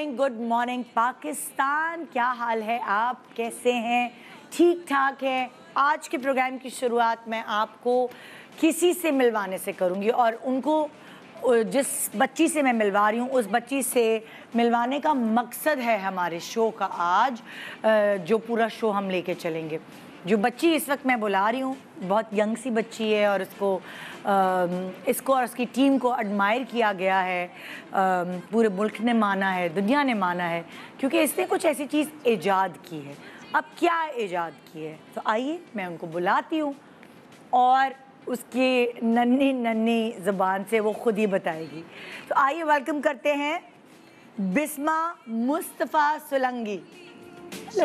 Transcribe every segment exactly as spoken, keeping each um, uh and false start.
Morning, good morning Pakistan. क्या हाल है, आप कैसे हैं? ठीक ठाक है। आज के प्रोग्राम की शुरुआत मैं आपको किसी से मिलवाने से करूंगी और उनको जिस बच्ची से मैं मिलवा रही हूँ उस बच्ची से मिलवाने का मकसद है हमारे शो का आज, जो पूरा शो हम लेके चलेंगे। जो बच्ची इस वक्त मैं बुला रही हूँ बहुत यंग सी बच्ची है और इसको इसको और उसकी टीम को एडमायर किया गया है, पूरे मुल्क ने माना है, दुनिया ने माना है, क्योंकि इसने कुछ ऐसी चीज़ ईजाद की है। अब क्या ईजाद की है, तो आइए मैं उनको बुलाती हूँ और उसकी नन्ही नन्ही ज़बान से वो खुद ही बताएगी। तो आइए वेलकम करते हैं बिस्मा मुस्तफ़ा सुलंगी। हेलो,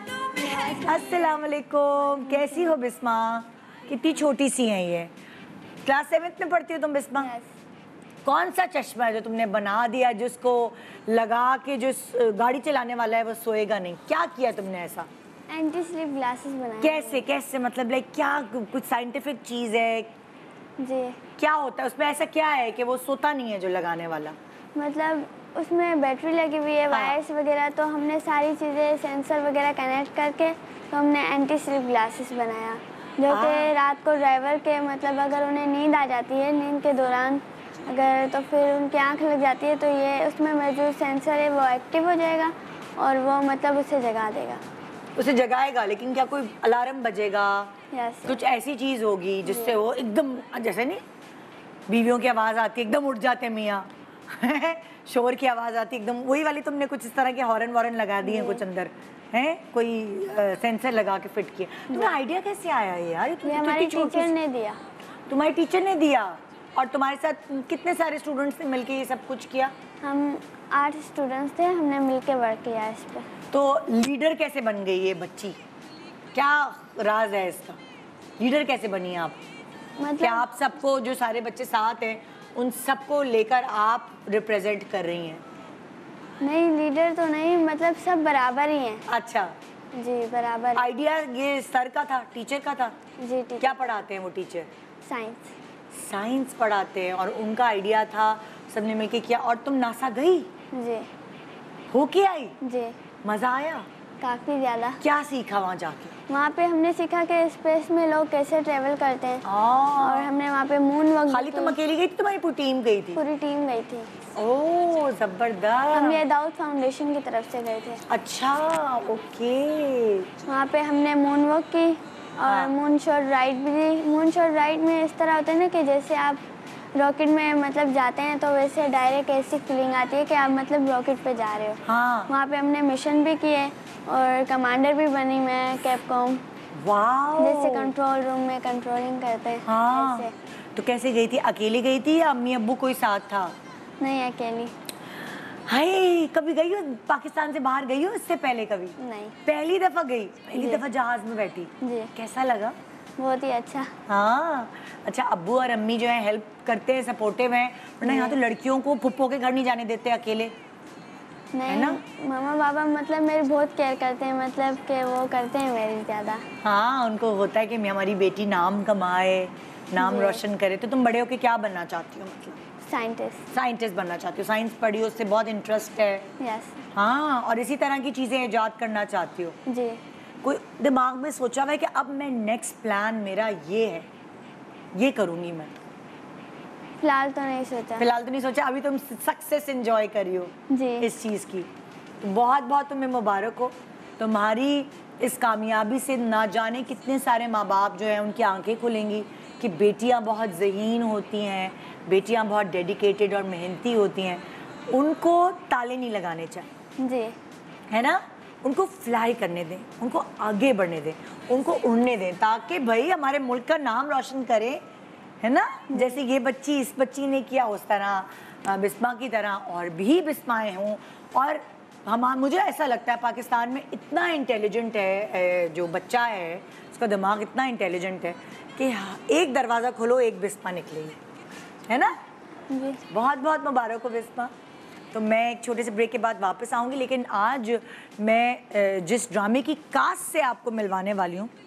अस्सलाम वालेकुम। कैसी हो बिस्मा? कितनी छोटी सी हैं ये? क्लास सेवेंथ में पढ़ती हो तुम बिस्मा? yes. कौन सा चश्मा है जो तुमने बना दिया, जिसको लगा के जो गाड़ी चलाने वाला है वो सोएगा नहीं? क्या किया तुमने ऐसा? एंटी स्लिप ग्लासेस बनाए। कैसे कैसे मतलब लाइक क्या कुछ साइंटिफिक चीज़ है? जी। क्या होता है उसमें, ऐसा क्या है कि वो सोता नहीं है जो लगाने वाला? मतलब उसमें बैटरी लगी हुई है, हाँ। वायर्स वगैरह, तो हमने सारी चीज़ें सेंसर वगैरह कनेक्ट करके तो हमने एंटी स्लिप ग्लासेस बनाया, जो कि रात को ड्राइवर के मतलब अगर उन्हें नींद आ जाती है, नींद के दौरान अगर तो फिर उनकी आँख लग जाती है तो ये उसमें मौजूद सेंसर है वो एक्टिव हो जाएगा और वो मतलब उसे जगा देगा। उसे जगाएगा, लेकिन क्या कोई अलार्म बजेगा? यस। कुछ ऐसी चीज़ होगी जिससे वो एकदम, जैसे नहीं बीवियों की आवाज़ आती है एकदम उठ जाते मियाँ शोर की आवाज़ आती है एकदम, वही वाली तुमने कुछ इस तरह के हॉर्न वॉर्न लगा दिए हैं कुछ अंदर हैं, कोई आ, सेंसर लगा के फिट किया? तुम्हें आइडिया कैसे आया है यार? ये हमारी टीचर ने दिया। तुम्हारी टीचर ने दिया? और तुम्हारे साथ कितने सारे स्टूडेंट्स ने मिलके ये सब कुछ किया? हम आठ स्टूडेंट्स थे, हमने मिलके वर्क किया इस पर। तो लीडर कैसे बन गई ये बच्ची? क्या राज है इसका? लीडर कैसे बनी आप? मतलब क्या आप सबको, जो सारे बच्चे साथ हैं उन सबको लेकर आप रिप्रेजेंट कर रही हैं? नहीं, लीडर तो नहीं, मतलब सब बराबर ही हैं। अच्छा जी, बराबर। आइडिया ये सर का था, टीचर का था? जी, टीचर। क्या पढ़ाते हैं वो टीचर? साइंस। साइंस पढ़ाते हैं और उनका आइडिया था, सबने मिलके किया। और तुम नासा गई? जी। हो के आई? जी। मजा आया? काफी ज्यादा। क्या सीखा वहाँ जाके? वहाँ पे हमने सीखा कि स्पेस में लोग कैसे ट्रेवल करते हैं और हमने वहाँ पे मून वॉक। खाली तुम अकेली गई थी? तुम्हारी पूरी टीम गई थी? पूरी टीम गई थी। ओह जबरदस्त। हम ये दाऊद फाउंडेशन की तरफ से गए थे। अच्छा, ओके। वहाँ पे हमने मून वॉक की और हाँ। मून शॉट राइड भी दी। मून शॉट राइड में इस तरह होता है ना कि जैसे आप रॉकेट में मतलब जाते हैं तो वैसे डायरेक्ट ऐसी फीलिंग आती है कि आप मतलब रॉकेट पे जा रहे हो। हाँ। वहाँ पे हमने मिशन भी किए और कमांडर भी बनी मैं, कैपकॉम। वाह। जैसे कंट्रोल रूम में कंट्रोलिंग करते हैं। हाँ। ऐसे। तो कैसे गई थी? अकेली गई थी या अम्मी अब्बू कोई साथ था? नहीं, अकेली। हाय, कभी गई हो पाकिस्तान से बाहर? गई हो इससे पहले कभी? नहीं, पहली दफा गई। पहली दफा जहाज में बैठी? जी। कैसा लगा? बहुत ही अच्छा। हाँ। अच्छा, अब्बू और अम्मी जो है हेल्प करते हैं, सपोर्टिव हैं? वरना यहाँ तो लड़कियों को फुप्पो के घर नहीं जाने देते अकेले, नहीं है ना? मामा बाबा मतलब मेरी बहुत केयर करते हैं, मतलब कि वो करते हैं मेरी ज़्यादा। हाँ, उनको होता है कि हमारी बेटी नाम कमाए, नाम रोशन करे। तो तुम बड़े होके क्या बनना चाहती हो? मतलब साइंटिस्ट। साइंटिस्ट बनना चाहती हो? साइंस पढ़ी हो, उससे बहुत इंटरेस्ट है? यस। हाँ, और इसी तरह की चीज़ें ईजाद करना चाहती हो? जी। कोई दिमाग में सोचा हुआ है कि अब मैं नेक्स्ट प्लान मेरा ये है, ये करूँगी मैं? फिलहाल तो नहीं सोचा। फिलहाल तो नहीं सोचा। अभी तुम सक्सेस एंजॉय करी हो जी इस चीज़ की, तो बहुत बहुत तुम्हें मुबारक हो। तुम्हारी इस कामयाबी से ना जाने कितने सारे माँ बाप जो हैं उनकी आंखें खुलेंगी कि बेटियां बहुत ज़हीन होती हैं, बेटियां बहुत डेडिकेटेड और मेहनती होती हैं। उनको ताले नहीं लगाने चाहिए, जी, है ना? उनको फ्लाई करने दें, उनको आगे बढ़ने दें, उनको उड़ने दें, ताकि भाई हमारे मुल्क का नाम रोशन करें, है ना? जैसे ये बच्ची, इस बच्ची ने किया, उस तरह बिस्मा की तरह और भी बिस्माएँ हों। और हम मुझे ऐसा लगता है पाकिस्तान में इतना इंटेलिजेंट है जो बच्चा है, उसका दिमाग इतना इंटेलिजेंट है कि एक दरवाज़ा खोलो एक बिस्मा निकलेगी, है ना? जी। बहुत बहुत मुबारक हो बिस्मा। तो मैं एक छोटे से ब्रेक के बाद वापस आऊँगी, लेकिन आज मैं जिस ड्रामे की कास्ट से आपको मिलवाने वाली हूँ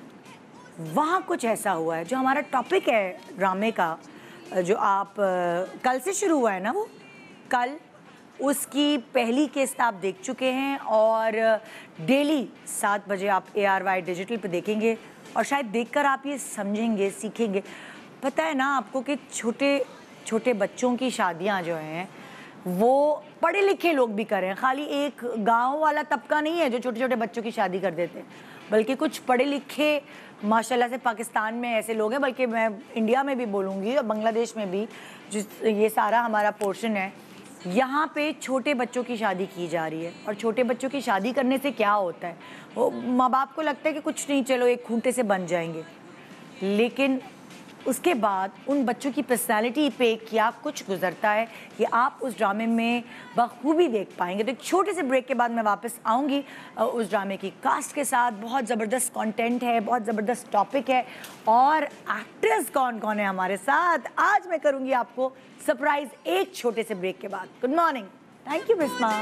वहाँ कुछ ऐसा हुआ है जो हमारा टॉपिक है ड्रामे का, जो आप कल से शुरू हुआ है ना, वो कल उसकी पहली किस्त आप देख चुके हैं और डेली सात बजे आप ए आर वाई डिजिटल पे देखेंगे और शायद देखकर आप ये समझेंगे, सीखेंगे। पता है ना आपको कि छोटे छोटे बच्चों की शादियां जो हैं वो पढ़े लिखे लोग भी कर रहे हैं। खाली एक गांव वाला तबका नहीं है जो छोटे छोटे बच्चों की शादी कर देते हैं, बल्कि कुछ पढ़े लिखे माशाल्लाह से पाकिस्तान में ऐसे लोग हैं, बल्कि मैं इंडिया में भी बोलूँगी और बांग्लादेश में भी, जिस ये सारा हमारा पोर्शन है, यहाँ पे छोटे बच्चों की शादी की जा रही है। और छोटे बच्चों की शादी करने से क्या होता है, वो माँ बाप को लगता है कि कुछ नहीं, चलो एक खूंटे से बन जाएंगे, लेकिन उसके बाद उन बच्चों की पर्सनालिटी पे क्या कुछ गुजरता है ये आप उस ड्रामे में बखूबी देख पाएंगे। तो एक छोटे से ब्रेक के बाद मैं वापस आऊँगी उस ड्रामे की कास्ट के साथ। बहुत ज़बरदस्त कंटेंट है, बहुत ज़बरदस्त टॉपिक है और एक्टर्स कौन कौन है हमारे साथ आज मैं करूँगी आपको सरप्राइज एक छोटे से ब्रेक के बाद। Good morning, thank you Bisma.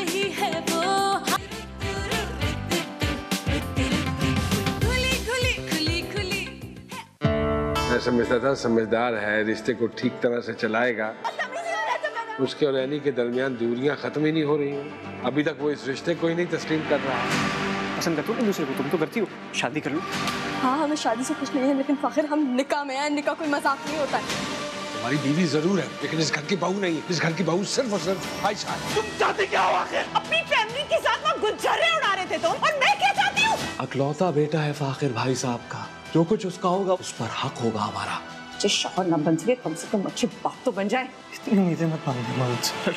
मैं समझता था समझदार है, रिश्ते को ठीक तरह से चलाएगा, उसके और एनी के दरमियान दूरियां खत्म ही नहीं हो रही हैं। अभी तक वो इस रिश्ते को ही नहीं तस्लीम कर रहा है। पसंद करते हो दूसरे को, तुम तो करती हो, शादी कर लो। हाँ हमें शादी से कुछ नहीं है, लेकिन फाखिर हम निकाह में हैं, निकाह कोई मजाक नहीं होता है। तुम्हारी बीवी जरूर है, लेकिन इस घर की बहू नहीं है। इस घर की बहू सिर्फ और सिर्फ आयशा है। तुम चाहते क्या हो आखिर? अपनी फैमिली के साथ वहाँ गुज्जरे उड़ा रहे थे तुम, और मैं क्या चाहती हूँ? अकलौता बेटा है फाखिर भाई साहब का, जो कुछ उसका होगा उस पर हक होगा हमारा। जिस शौहर न बन सके कम से कम अच्छी बात तो बन जाए। इतनी उम्मीदें मत बांधो मुझसे।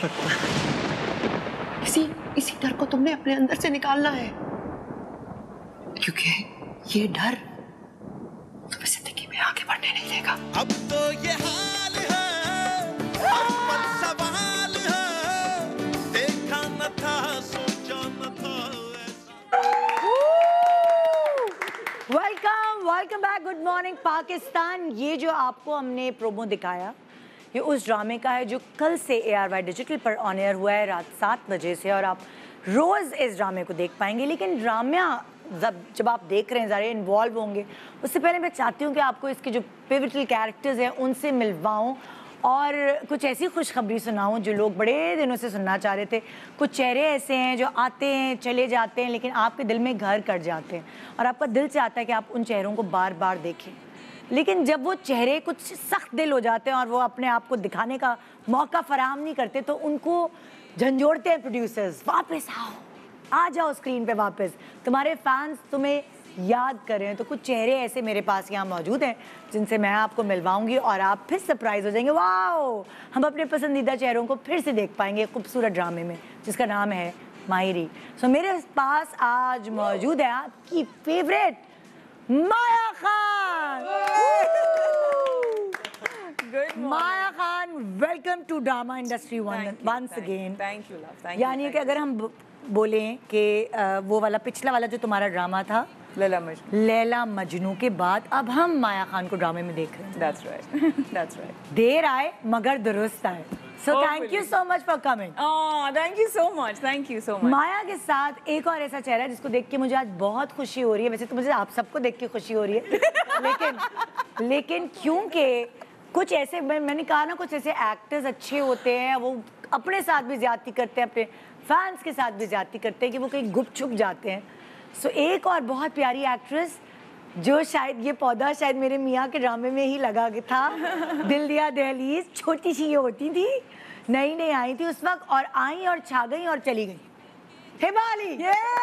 इसी इसी डर को तुमने अपने अंदर से निकालना है, क्योंकि ये डर तुम्हें जिंदगी में आगे बढ़ने नहीं देगा। अब तो ये हाल है, पर सवाल है, देखा न था सोचा न था। Welcome welcome back, good morning Pakistan. ये जो आपको हमने प्रोमो दिखाया ये उस ड्रामे का है जो कल से ए आर वाई डिजिटल पर ऑन एयर हुआ है रात सात बजे से, और आप रोज़ इस ड्रामे को देख पाएंगे। लेकिन ड्रामा जब जब आप देख रहे हैं, ज़रा इन्वॉल्व होंगे, उससे पहले मैं चाहती हूँ कि आपको इसके जो पिवटल कैरेक्टर्स हैं उनसे मिलवाऊँ और कुछ ऐसी खुशखबरी सुनाऊँ जो लोग बड़े दिनों से सुनना चाह रहे थे। कुछ चेहरे ऐसे हैं जो आते हैं चले जाते हैं, लेकिन आपके दिल में घर कर जाते हैं और आपका दिल चाहता है कि आप उन चेहरों को बार बार देखें। लेकिन जब वो चेहरे कुछ सख्त दिल हो जाते हैं और वो अपने आप को दिखाने का मौका फराहम नहीं करते, तो उनको झंझोड़ते हैं प्रोड्यूसर्स, वापस आओ, आ जाओ स्क्रीन पे वापस, तुम्हारे फैंस तुम्हें याद करें। तो कुछ चेहरे ऐसे मेरे पास यहाँ मौजूद हैं जिनसे मैं आपको मिलवाऊंगी और आप फिर सरप्राइज हो जाएंगे। वाओ, हम अपने पसंदीदा चेहरों को फिर से देख पाएंगे खूबसूरत ड्रामे में जिसका नाम है माहिरी। सो so, मेरे पास आज मौजूद है आपकी favourite Maya Khan. Maya Khan, welcome to drama industry once again. Thank you love, thank you. यानी कि अगर हम बोलें कि वो वाला पिछला वाला जो तुम्हारा ड्रामा था लैला मजनू, लैला मजनू के बाद अब हम माया खान को ड्रामे में देख रहे हैं। That's right, that's right. देर आए मगर दुरुस्त आए। So thank you so much for coming. Oh thank you so much, thank you so much. Maya के साथ एक और ऐसा चेहरा है जिसको देख के मुझे आज बहुत खुशी हो रही है। वैसे तो मुझे आप सबको देख के खुशी हो रही है लेकिन लेकिन क्योंकि कुछ ऐसे मैं, मैंने कहा ना, कुछ ऐसे एक्टर्स अच्छे होते हैं, वो अपने साथ भी ज्यादती करते हैं, अपने फैंस के साथ भी ज्यादती करते हैं कि वो कहीं गुप छुप जाते हैं। सो so, एक और बहुत प्यारी एक्ट्रेस जो शायद ये पौधा शायद मेरे मियाँ के ड्रामे में ही लगा था, दिल दिया दहलीज, छोटी सी ये होती थी, नई नई आई थी उस वक्त, और आई और छा गई और चली गई। हिमाली,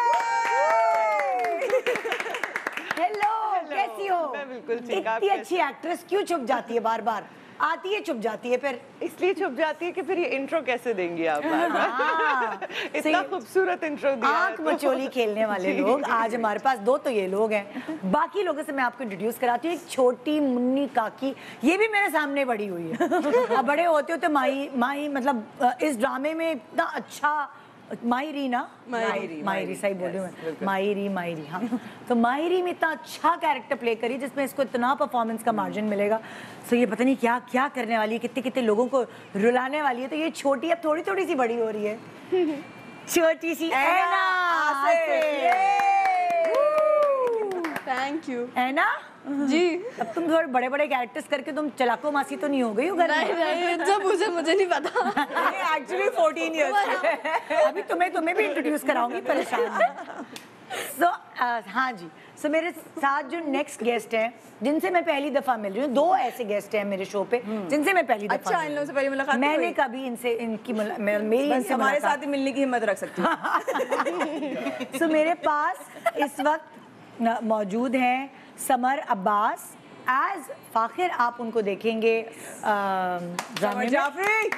हेलो, कैसी हो? मैं बिल्कुल ठीक। इतनी अच्छी एक्ट्रेस क्यों छुप जाती है बार बार? आती है छुप जाती है, फिर इसलिए छुप जाती है कि फिर ये इंट्रो कैसे देंगी आप? हाँ, इतना खूबसूरत इंट्रो दिया है आंख तो। मचोली खेलने वाले लोग आज हमारे पास दो तो ये लोग हैं। बाकी लोगों से मैं आपको इंट्रोड्यूस कराती हूँ। एक छोटी मुन्नी काकी, ये भी मेरे सामने बड़ी हुई है। अब बड़े होते होते माही माही मतलब इस ड्रामे में इतना अच्छा माहिरी ना माहिरी, माहिरी सही बोल रही हूँ मैं, बिल्कुल। माहिरी माहिरी हाँ। तो माहिरी में इतना अच्छा कैरेक्टर प्ले करी जिसमें इसको इतना परफॉर्मेंस का मार्जिन मिलेगा। सो ये पता नहीं क्या क्या करने वाली है, कितने कितने लोगों को रुलाने वाली है। तो ये छोटी अब थोड़ी थोड़ी सी बड़ी हो रही है, छोटी सी ऐना। Thank you. है ना जी। अब तुम थोड़े बड़े बड़े कैरेक्टर्स करके तुम चलाको मासी तो नहीं हो गई हो घर नहीं में? नहीं जब मुझे मुझे नहीं पता। एक्चुअली फोर्टीन ईयर्स अभी तुम्हें तुम्हें भी इंट्रोड्यूस कराऊंगी, परेशान। सो so, uh, हाँ जी, सो so, मेरे साथ जो नेक्स्ट गेस्ट हैं जिनसे मैं पहली दफा मिल रही हूँ, दो ऐसे गेस्ट हैं मेरे शो पे जिनसे मैं पहली दफा अच्छा, इन लोगों से पहली मुलाकात मैंने हुई? कभी इनसे इनकी मुला, मे- मेरी बस इनसे हमारे मुलाकात- साथ ही मिलने की हिम्मत रख सकती हूँ। सो मेरे पास इस वक्त न- मौजूद हैं समर अब्बास एज फाखिर। आप उनको देखेंगे ड्रामे में। जाफरी।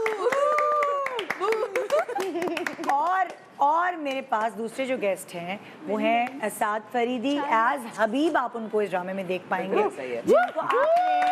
और और मेरे पास दूसरे जो गेस्ट हैं वो हैं असाद फरीदी एज हबीब। आप उनको इस ड्रामे में देख पाएंगे जिनको आपने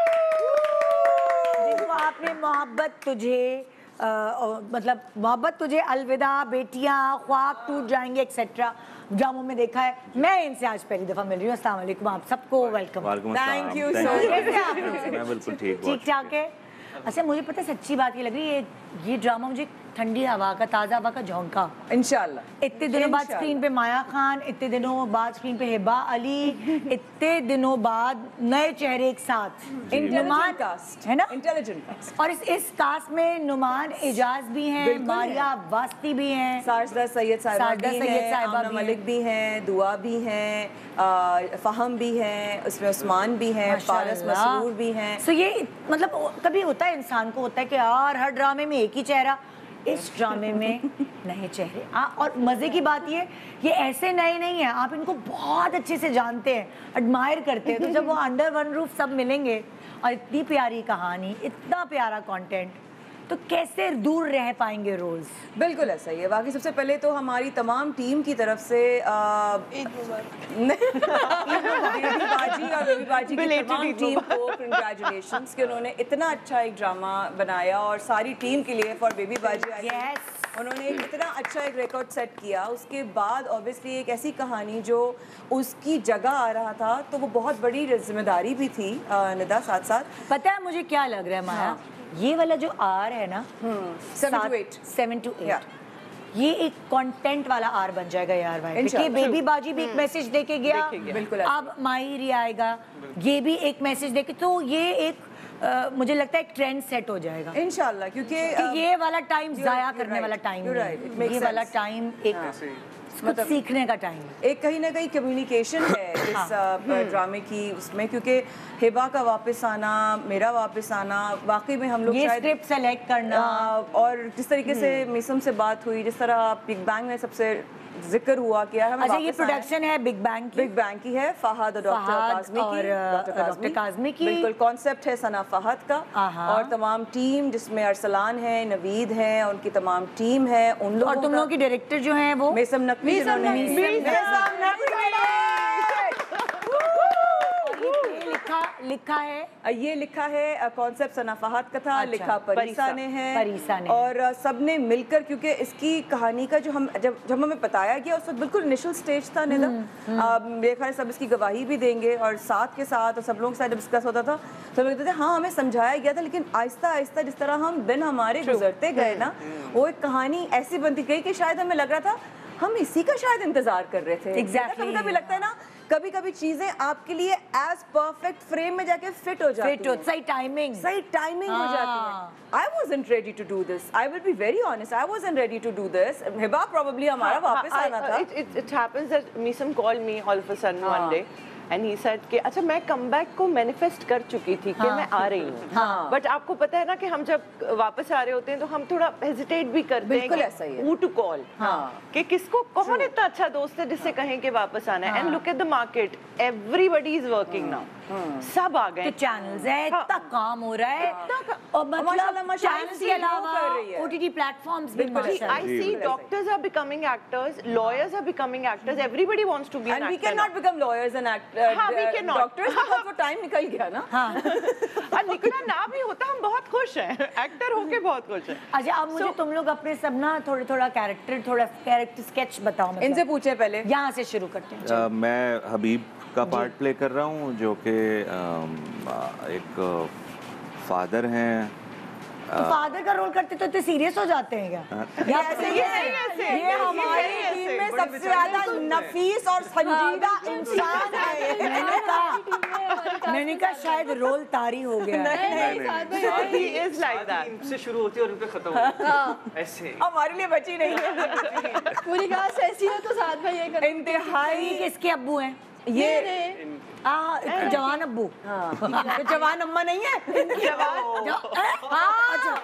जिनको आपने मोहब्बत तुझे आ, मतलब मोहब्बत तुझे, अलविदा, बेटियां, ख्वाब टूट जाएंगे एक्सेट्रा ड्रामों में देखा है। मैं इनसे आज पहली दफा मिल रही हूँ। अस्सलाम वालेकुम, आप सबको वेलकम। Thank you so कैसे आप? मैं बिल्कुल ठीक हूँ। ठीक ठाक है। अच्छा, मुझे पता है सच्ची बात ये लग रही है, ये ये ड्रामा मुझे ठंडी हवा का, ताज़ा हवा का झोंका। इंशाल्लाह। इतने दिनों बाद स्क्रीन पे माया खान, इतने दिनों बाद स्क्रीन पे हिबा अली, इतने दिनों बाद नए चेहरे एक साथ। नुमान कास्ट है ना, इंटेलिजेंट कास्ट। और इस इस कास्ट में नुमान एजाज भी हैं, बिल्कुल मारिया वास्ती भी हैं, साजदा सैयद साहिबा साजदा भी सैयद हैं, साहिबा आमना भी हैं। मलिक भी हैं, दुआ भी हैं, आ, फहम भी हैं, उसमें उस्मान भी हैं, फारस माशाल्लाह। मसरूर भी हैं। सो ये मतलब कभी होता है इंसान को होता है कि यार हर ड्रामे में एक ही चेहरा, इस ड्रामे में नए चेहरे। आ, और मज़े की बात ये ये ऐसे नए नहीं हैं, आप इनको बहुत अच्छे से जानते हैं, एडमायर करते हैं। तो जब वो अंडर वन रूफ सब मिलेंगे और इतनी प्यारी कहानी, इतना प्यारा कंटेंट, तो कैसे दूर रह पाएंगे रोज़? बिल्कुल ऐसा ही है। बाकी सबसे पहले तो हमारी तमाम टीम की तरफ से आ, बेबी बाजी और बेबी बाजी की तमाम टीम को कंग्रेचुलेशंस कि उन्होंने इतना अच्छा एक ड्रामा बनाया, और सारी टीम के लिए फॉर बेबी बाजी आई Yes. उन्होंने एक इतना अच्छा एक रिकॉर्ड सेट किया। उसके बाद ऑब्वियसली एक ऐसी कहानी जो उसकी जगह आ रहा था, तो वो बहुत बड़ी जिम्मेदारी भी थी आ, निदा साथ साथ। पता है मुझे क्या लग रहा है माया, हाँ। ये वाला जो आर है ना, seven two eight seven two Yeah. Eight ये एक कंटेंट वाला आर बन जाएगा यार भाई, कि इंशाल्लाह। बेबी बाजी भी एक मैसेज दे के गया, बिल्कुल ऐसा। अब माहिर आएगा, ये भी एक मैसेज दे के, तो ये एक आ, मुझे लगता है एक ट्रेंड सेट हो जाएगा इंशाल्लाह, क्योंकि कि आ, ये वाला टाइम you're- जाया you're करने right, वाला टाइम you're नहीं right, it है, makes ये वाला sense। टाइम एक कुछ मतलब- सीखने का टाइम है। एक कहीं ना कहीं कम्युनिकेशन है इस हाँ। ड्रामे की उसमें, क्योंकि हिबा का वापस आना, मेरा वापस आना, वाकई में हम लोग ये शायद स्क्रिप्ट सेलेक्ट करना, आ, और जिस तरीके से मिसम से बात हुई, जिस तरह बिग बैंग में सबसे जिक्र हुआ कि यार हमें अच्छा ये वापस आना है। प्रोडक्शन है बिग बैंग की, बिग बैंग की है, फहद और डॉक्टर फहद काज़मी और, की, अ, डॉक्टर काज़मी की। बिल्कुल कॉन्सेप्ट है सना फहद का, आहा। और तमाम टीम जिसमें अरसलान है, नवीद है, उनकी तमाम टीम है, उन लोगों और तुम का- लोगों की डायरेक्टर जो हैं वो मेसम नकवी जिन्होंने- नकवी। मेसम नकवी। ये लिखा लिखा है ये लिखा है कॉन्सेप्ट सना फहद का था, अच्छा, लिखा परिसा ने है, परिसा ने। और अ, सबने मिलकर, क्योंकि इसकी कहानी का जो हम जब जब हमें बताया गया उस वक्त बिल्कुल इनिशियल स्टेज था निदा, अ, मेरे ख्याल सब इसकी गवाही भी देंगे, और साथ के साथ और सब लोगों के साथ जब डिस्कस होता था तो हम कहते थे हाँ हमें समझाया गया था, लेकिन आहिस्ता आहिस्ता जिस तरह हम दिन हमारे गुजरते गए ना, वो एक कहानी ऐसी बनती गई कि शायद हमें लग रहा था हम इसी का शायद इंतजार कर रहे थे। Exactly. कभी कभी लगता है ना, कभी कभी चीजें आपके लिए एज परफेक्ट फ्रेम में जाके फिट हो जाती फिट हो, हैं। सही टाइमिंग, सही टाइमिंग हो जाती है। I wasn't ready to do this. I will be very honest. I wasn't ready to do this. Hiba probably हमारा वापस आना था। It, it, it happens that Misam called me all of a sudden one day. And he said कि अच्छा मैं comeback को manifest कर चुकी थी कि मैं आ रही हूँ, हाँ। बट आपको पता है ना कि हम जब वापस आ रहे होते हैं तो हम थोड़ा हेजिटेट भी करते हैं बिल्कुल ऐसा ही है। who to call, हाँ। कि किसको, कौन इतना अच्छा दोस्त है जिससे कहें कि वापस आना है। And look at the market, everybody is working now, सब आ गए, तो चैनल्स है, इतना काम हो रहा है, और माशाल्लाह, मतलब माशाल्लाह चैनल्स से के grow अलावा कर रही है। ओटीटी प्लेटफॉर्म्स भी I माशाल्लाह। see doctors are becoming actors, lawyers are becoming actors, everybody wants to be an And we actor cannot now. become lawyers and act, uh, हाँ, we cannot. doctors because वो time निकल गया ना। हाँ। और निकला ना भी होता हम बहुत खुश हैं, एक्टर होके बहुत खुश हैं। अच्छा अब मुझे तुम लोग अपने सब ना थोड़ा थोड़ा कैरेक्टर थोड़ा कैरेक्टर स्केच बताओ, मतलब इनसे पूछे पहले। यहाँ से शुरू करते हैं। अ, मैं हबीब का पार्ट प्ले कर रहा हूँ, जो कि अम, एक फादर हैं तो फादर का रोल करते तो इतने सीरियस हो जाते हैं क्या? या ऐसे ये ये हमारी टीम में सबसे ज्यादा नफीस और संजीदा इंसान है। मैंने कहा मैंने कहा शायद रोल तारी हो गया। He is like that. इनसे शुरू होती है और इनपे खत्म होती है ऐसे। हमारे लिए बची नहीं है पूरी क्लास ऐसी है तो साथ में ये कर इंतहाई। ये किसके अब्बू हैं? ये आ, जवान अब्बू। तो जवान अम्मा नहीं है जवान अच्छा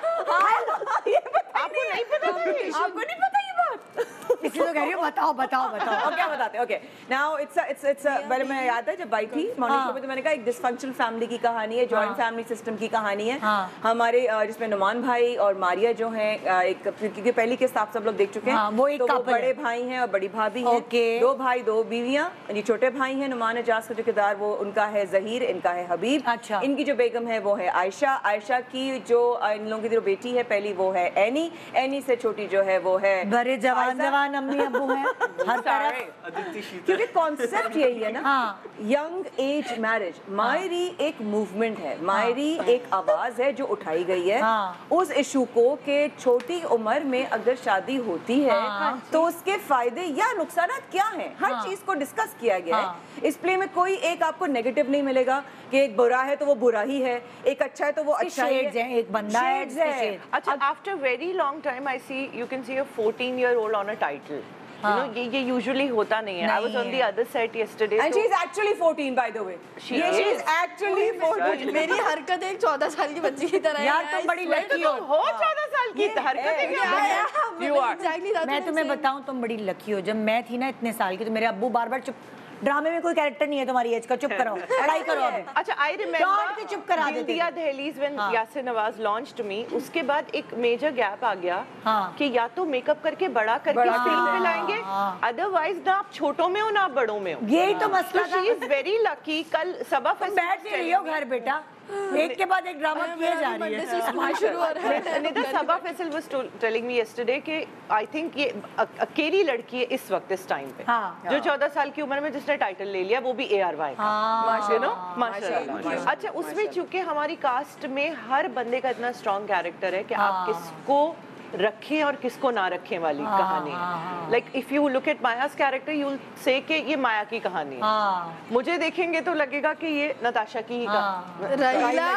आपको नहीं पता आपको नहीं पता ये बात इसलिए तो कह रही हूँ बताओ बताओ बताओ। और क्या बताते हैं? Okay now it's it's it's पहले मैं याद है जब आई थी मॉर्निंग शो में तो मैंने कहा एक डिसफंक्शनल फैमिली की कहानी है, जॉइंट फैमिली सिस्टम की कहानी है। हमारे अ, जिसमें नुमान भाई और मारिया जो हैं अ, एक क्योंकि पहली किस्त आप सब लोग देख चुके हैं। हाँ, वो एक तो वो couple बड़े है। भाई हैं और बड़ी भाभी हैं। ओके। दो भाई दो बीवियां। ये छोटे भाई हैं नुमान एजाज का जो किरदार वो उनका है जहीर, इनका है हबीब। अच्छा। इनकी जो बेगम है वो है आयशा। आयशा की जो अ, इन लोगों की जो बेटी है पहली वो है एनी। एनी से छोटी जो है वो है बड़े जवान फायजा। जवान अम्मी अब्बू हैं हर तरफ। क्योंकि कॉन्सेप्ट यही है ना। हाँ। यंग एज मैरिज मायरी एक मूवमेंट है, मायरी एक आवाज है जो उठाई गई है हाँ। उस इशू को कि छोटी उम्र में अगर शादी होती है हाँ। तो उसके फायदे या नुकसान क्या हैं, हर हाँ। चीज को डिस्कस किया गया हाँ। है। इस प्ले में कोई एक आपको नेगेटिव नहीं मिलेगा कि एक बुरा है तो वो बुरा ही है, एक अच्छा है तो वो अच्छा ही शेड्स है। हैं, एक बंदा है Shades जिसके है। shades। अच्छा, after very long time I see you can see a fourteen year old on a title. You know, ये ये usually होता नहीं है. I was on the other set yesterday. And so- she is actually fourteen by the way. She Yeah, she is. is actually fourteen. मेरी हरकत एक चौदह साल की बच्ची की तरह है। यार तुम बड़ी लकी हो। हो चौदह साल की हरकतें क्या हैं? You are. मैं तुम्हें बताऊं तुम बड़ी लकी हो। जब मैं थी ना इतने साल की तो मेरे अब्बू बार बार चुप, ड्रामे में कोई कैरेक्टर नहीं है तुम्हारी एज का, चुप करो पढ़ाई करो अभी। अच्छा, I remember डांट के चुप करा देते दिया थे। दहलीज when हाँ। यासिर नवाज launched me, उसके बाद एक मेजर गैप आ गया हाँ। कि या तो मेकअप करके बड़ा करके बड़ा स्क्रीन पे हाँ, लाएंगे, हाँ। अदरवाइज ना आप छोटों में हो ना आप बड़ों में हो। यही तो मसला So था। she is very lucky. कल सबा तुम बैठ नहीं रही हो घर बेटा, एक के बाद एक ड्रामा किए जा रही है। स्कूल शुरू हो रहा है। निदा सबा Faisal was telling me yesterday कि I think ये अ- अकेली लड़की है इस वक्त इस टाइम पे हाँ। जो चौदह साल की उम्र में जिसने टाइटल ले लिया, वो भी ए आर वाई हाँ। यू नो माशाल्लाह। अच्छा, उसमें चूंकि हमारी कास्ट में हर बंदे का इतना स्ट्रॉन्ग कैरेक्टर है कि आप किसको रखें और किसको ना रखें वाली कहानी है। Like if you look at माया's कैरेक्टर यू विल से कि ये माया की कहानी है। हाँ। मुझे देखेंगे तो लगेगा कि ये नताशा की ही कहानी। रहीला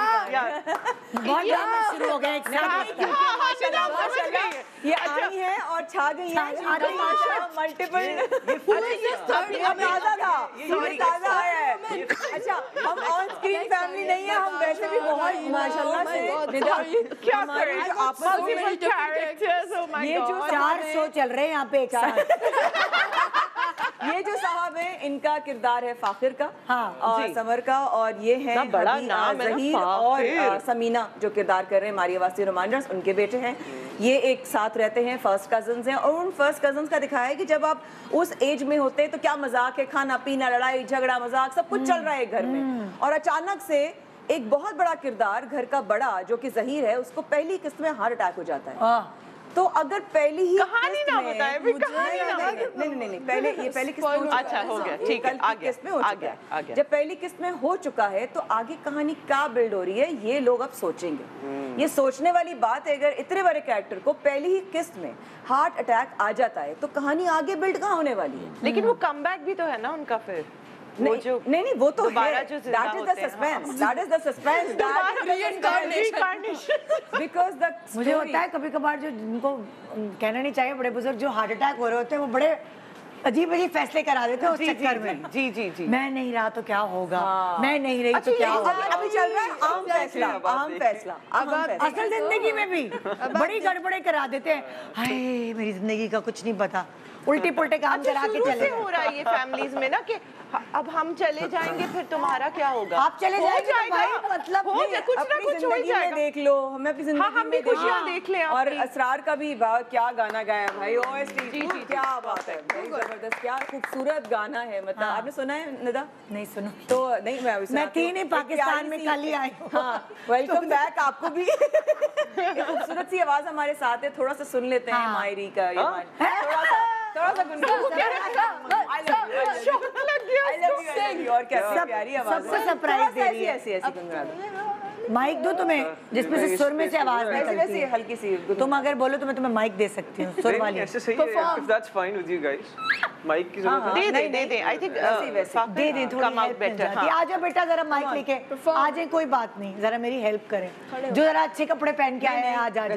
बहुत ड्रामा शुरू हो गया एक साथ। माशाल्लाह माशाल्लाह ये आई हैं और छा गई हैं। छा गई हैं। मल्टीपल ये ताज़ा था, ये ताज़ा है। अच्छा, हम ऑन स्क्रीन फैमिली नहीं है, हम वैसे भी बहुत माशाल्लाह से निदा क्या हमारी करें? जो आपस में Multiple characters, oh my ये जो God. चार शो चल रहे हैं यहाँ पे एक साथ। ये जो साहब हैं इनका किरदार है फाखिर का हाँ, और जी। समर का, और ये है ना बड़ा हबीब, नाम है ना, ज़हीर और फाखिर। अ, समीना जो किरदार कर रहे हैं मारिया वासी रोमांडर्स, उनके बेटे हैं। ये एक साथ रहते हैं, फर्स्ट कजन्स हैं, और उन फर्स्ट कजन्स का दिखाया है कि जब आप उस एज में होते हैं तो क्या मजाक है, खाना पीना लड़ाई झगड़ा मजाक सब कुछ चल रहा है घर में, और अचानक से एक बहुत बड़ा किरदार घर का बड़ा जो कि ज़हीर है उसको पहली किस्त में हार्ट अटैक हो जाता है। तो अगर पहली ही कहानी किस्त ना में- बताएं, भी मुझे कहानी ना लगा कि- नहीं नहीं नहीं पहले ये पहली किस्त में हो चुका अच्छा, है। हो गया, ये ठीक है, कल की आ गया, किस्त में हो आ चुका गया, आ है। गया। जब पहली किस्त में हो चुका है तो आगे कहानी क्या बिल्ड हो रही है ये लोग अब सोचेंगे। ये सोचने वाली बात है, अगर इतने बड़े कैरेक्टर को पहली ही किस्त में हार्ट अटैक आ जाता है तो कहानी आगे बिल्ड कहाँ होने वाली है। लेकिन वो कमबैक भी तो है ना उनका फिर। वो नहीं जो नहीं नहीं वो तो दोबारा है, जो जिंदा that is the होते हैं, suspense, हाँ। that is the suspense, that is the Reincarnation. because the मुझे story- होता है कभी कभार जो जिनको कहना नहीं चाहिए, बड़े बुजुर्ग जो हार्ट अटैक हो रहे होते हैं वो बड़े अजीब अजीब फैसले करा देते हैं उस जी, जी, चक्कर में। जी जी जी मैं नहीं रहा तो क्या होगा, हाँ। मैं नहीं रही अच्छा, तो क्या ये होगा। अभी अभी चल रहा है आम फैसला, आम फैसला, आम फैसला। असल जिंदगी में भी बड़ी गड़बड़े करा देते हैं। हाय मेरी जिंदगी का कुछ नहीं पता, उल्टे पुल्टे काम अच्छा, करा के शुरू चले से गए। हो रहा है ये फैमिलीज में ना कि ह- अब हम चले जाएंगे फिर तुम्हारा क्या होगा। आप चले हो जाएंगे तो जाएगा। भाई मतलब हो नहीं, जाए, कुछ ना अपनी कुछ हो जिंदगी में जाएगा। देख लो, हमें अपनी जिंदगी हाँ, हम भी में देख खुशियाँ लो। देख लें और अपनी। असरार का भी वाह क्या गाना गाया है भाई, ओएसटी जी, जी, क्या बात है, भाई जबरदस्त, क्या खूबसूरत गाना है। मतलब आपने सुना है निदा? नहीं सुनो तो नहीं मैं अभी मैं सुनाती थी हूँ। नहीं एक पाकिस्तान प्यारी में, सी- कल ही आई हूँ। हाँ, वेलकम बैक आपको भी। एक खूबसूरत सी आवाज हमारे साथ है, थोड़ा सा सुन लेते हैं हाँ। मायरी का ये मायरी। थोड़ा सा थोड़ा सा गुनगुना। I love you, I love you. I love you, I love you। और कैसी सब- प्यारी आवाज सबको है। surprise थोड़ा सा दे रही है। ऐसी ऐसी ऐसी गुनगुना दो। माइक दो तुम्हें जिसमें से सुर में से आवाज निकलती वैसे है। हल्की सी तुम अगर बोलो तो मैं तुम्हें माइक दे सकती हूँ सुर वाली। ऐसे सही है if that's fine with you guys mic की जरूरत दे दे दे दे आई थिंक दे दे थोड़ी कम आउट हेल्प मिल बेटर जाती है। आ जाओ बेटा जरा माइक लेके आ जाए, कोई बात नहीं, जरा मेरी हेल्प करें। जो जरा अच्छे कपड़े पहन के आए हैं आज आ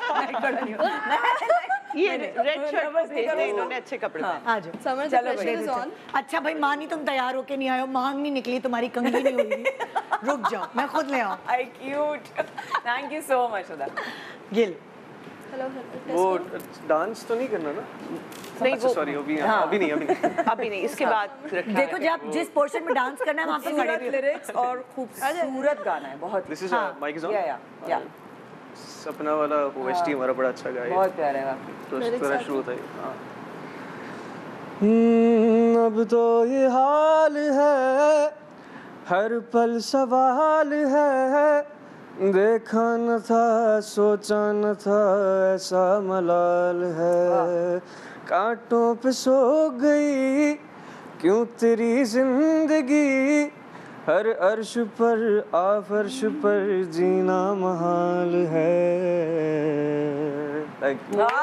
जाए। ये रेड शर्ट भेज दे, इन्होंने अच्छे कपड़े पहने। आ जाओ। समर द चलो प्रेशर इज ऑन। अच्छा भाई मानी तुम तैयार होके नहीं आए हो, मांग नहीं निकली तुम्हारी, कंघी नहीं हुई। रुक जाओ मैं खुद ले आऊँ। I cute, thank you so much Ada. Gill hello वो डांस तो नहीं करना ना? नहीं वो सॉरी अभी अभी नहीं अभी नहीं अभी नहीं, इसके बाद रखा देखो जब जिस पोर्शन में डांस करना है वहाँ पे खड़े खूबसूरत भी लिरिक्स और खूबसूरत गाना है बहुत। This is mic is on. Yeah yeah या सपना वाला ओएसटी हमारा बड़ा अच्छा गाया बहुत प्यारा है वाकई। तो इस तरह शुरू होता है। हाँ अब तो ये हाल है, हर पल सवाल है, देखा न था सोचा न था ऐसा मलाल है, कांटों पे सो गई क्यों तेरी जिंदगी, हर अर्श पर आफर्श पर जीना महाल है। Thank you.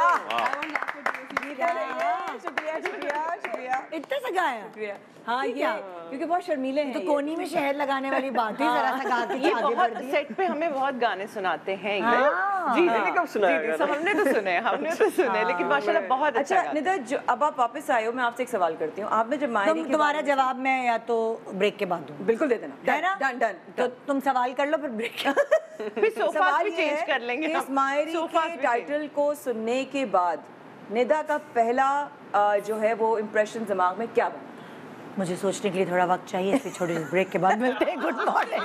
शुक्रिया शुक्रिया शुक्रिया इतना सा गाया। शुक्रिया। हाँ ठीक ये है, क्योंकि बहुत शर्मीले हैं तो ये। कोनी में शहद लगाने वाली बात ही जरा सा गा के ये आगे बहुत बढ़ दी। सेट पे हमें बहुत गाने सुनाते हैं हाँ। ये। जी मैंने कब सुनाया जी, जी, गाना? सब हमने तो सुने हमने तो सुने लेकिन माशाल्लाह बहुत अच्छा अच्छा गाते निदा, जो अब आप वापस आए हो, मैं आपसे एक सवाल करती हूँ। आपने जब मायरी तुम के तुम्हारा बारे में- जवाब मैं या तो ब्रेक के बाद दूँ। बिल्कुल दे देना। है ना? डन डन तो तुम सवाल कर लो फिर ब्रेक। फिर सोफा सवाल भी ये चेंज है कर लेंगे कि हम। इस मायरी सोफास के भी टाइटल को सुनने के बाद निदा का पहला अ, जो है वो इम्प्रेशन दिमाग में क्या बना? मुझे सोचने के लिए थोड़ा वक्त चाहिए, इसलिए छोटे ब्रेक के बाद मिलते हैं। Good morning.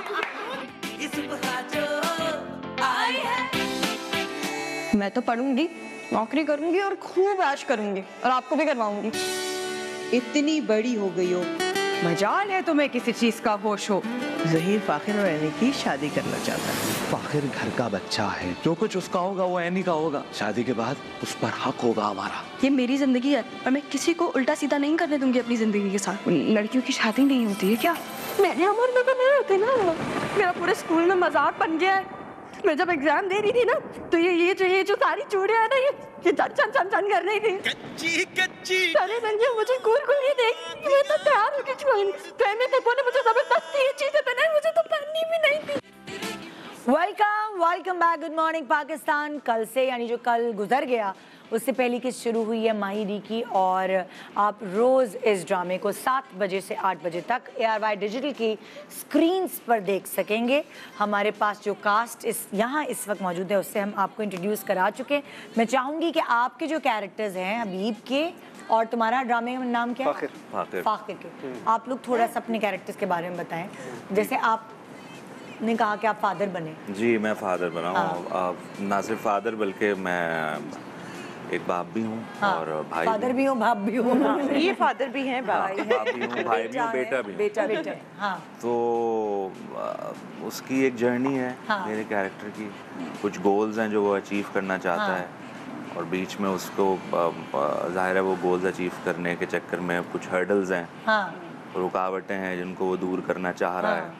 मैं तो पढ़ूंगी, नौकरी करूंगी और खूब ऐश करूंगी और आपको भी करवाऊंगी। इतनी बड़ी हो गई हो, मजाल है तुम्हें किसी चीज का होश हो। ज़हीर फाखिर और एनी की शादी करना चाहता है। फाखिर घर का बच्चा है, जो कुछ उसका होगा वो एनी का होगा। शादी के बाद उस पर हक होगा हमारा। ये मेरी जिंदगी है और मैं किसी को उल्टा सीधा नहीं करने दूंगी अपनी जिंदगी के साथ। लड़कियों की शादी नहीं होती है क्या? मैंने उम्र में तो नहीं होती ना। मेरा पूरे स्कूल में मजाक बन गया है। मैं जब एग्जाम दे रही थी ना तो ये ये जो ये जो सारी चूड़ियां है ना ये ये चन चन चन चन कर रही थी। कच्ची कच्ची सारे संजय मुझे कूल कूल ये देख मैं तो तैयार हो गई थी। फैमिली तक ने मुझे जबरदस्ती ये चीजें पहनाई, मुझे तो पहननी भी नहीं थी। Welcome welcome back. Good morning Pakistan. कल से यानी जो कल गुजर गया उससे पहले किस्त शुरू हुई है माहिरी की, और आप रोज़ इस ड्रामे को सात बजे से आठ बजे तक ए आर वाई डिजिटल की स्क्रीन्स पर देख सकेंगे। हमारे पास जो कास्ट इस यहाँ इस वक्त मौजूद है उससे हम आपको इंट्रोड्यूस करा चुके हैं। मैं चाहूँगी कि आपके जो कैरेक्टर्स हैं हबीब के और तुम्हारा ड्रामे का नाम क्या है? फाखिर। फाखिर। फाखिर के। आप लोग थोड़ा सा अपने कैरेक्टर्स के बारे में बताएं। जैसे आप ने कहा कि आप फादर बने। जी मैं फादर बना हूँ। हाँ। ना सिर्फ फादर बल्कि मैं एक बाप भी हूँ। हाँ, और भाई फादर भी हूँ बाप भी हूँ। ये फादर भी हैं भाई बाप भी हूँ, भाई भी हूँ, बेटा भी हूँ। बेटा बेटा हाँ। तो आ, उसकी एक जर्नी है। हाँ। मेरे कैरेक्टर की कुछ गोल्स हैं जो वो अचीव करना चाहता हाँ। है, और बीच में उसको जाहिर है वो गोल्स अचीव करने के चक्कर में कुछ हर्डल्स हैं, हाँ। रुकावटें हैं जिनको वो दूर करना चाह रहा हाँ। है।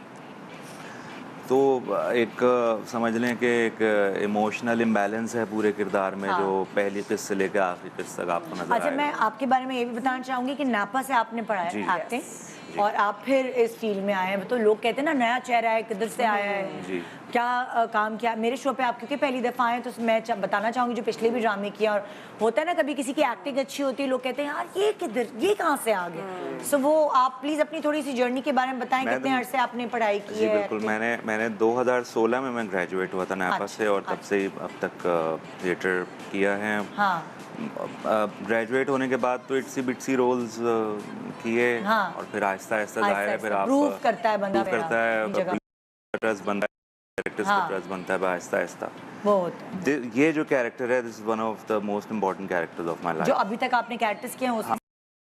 तो एक समझ लें कि एक इमोशनल इम्बैलेंस है पूरे किरदार में। हाँ। जो पहली किस्त से लेकर आखिरी किस्त तक आपको नजर अच्छा आएगा। मैं आपके बारे में ये भी बताना चाहूँगी कि नापा से आपने पढ़ा जी। है एक्टिंग और आप फिर इस फील्ड में आए हैं। तो लोग कहते हैं ना नया चेहरा है, किधर से आया है, जी। क्या आ, काम किया। मेरे शो पे आप क्योंकि पहली दफ़ा आए तो मैं चा- बताना चाहूँगी जो पिछले भी ड्रामे किया, और होता है ना कभी किसी की एक्टिंग अच्छी होती है लोग कहते हैं यार ये किधर ये कहाँ से आ गए। सो वो आप प्लीज़ अपनी थोड़ी सी जर्नी के बारे में बताएं, मैं कितने तो- अरसे आपने पढ़ाई की जी है? बिल्कुल। मैंने मैंने दो हज़ार सोलह में मैं ग्रेजुएट हुआ था नापा अच्छा, से, और तब से ही अब तक थिएटर किया है। हाँ। ग्रेजुएट होने के बाद तो इट्सी बिट्सी रोल्स किए, हाँ। और फिर आहिस्ता आहिस्ता जाहिर है फिर आप प्रूव करता है बंदा, प्रूव करता है, अपनी जगह। ट्रस्ट बनता है, कैरेक्टर्स हाँ। का ट्रस्ट बनता है आहिस्ता आहिस्ता। वो होता है। दि- ये जो कैरेक्टर है this is one of the most important characters of my जो लाइफ। अभी तक आपने कैरेक्टर्स किए हैं उसमें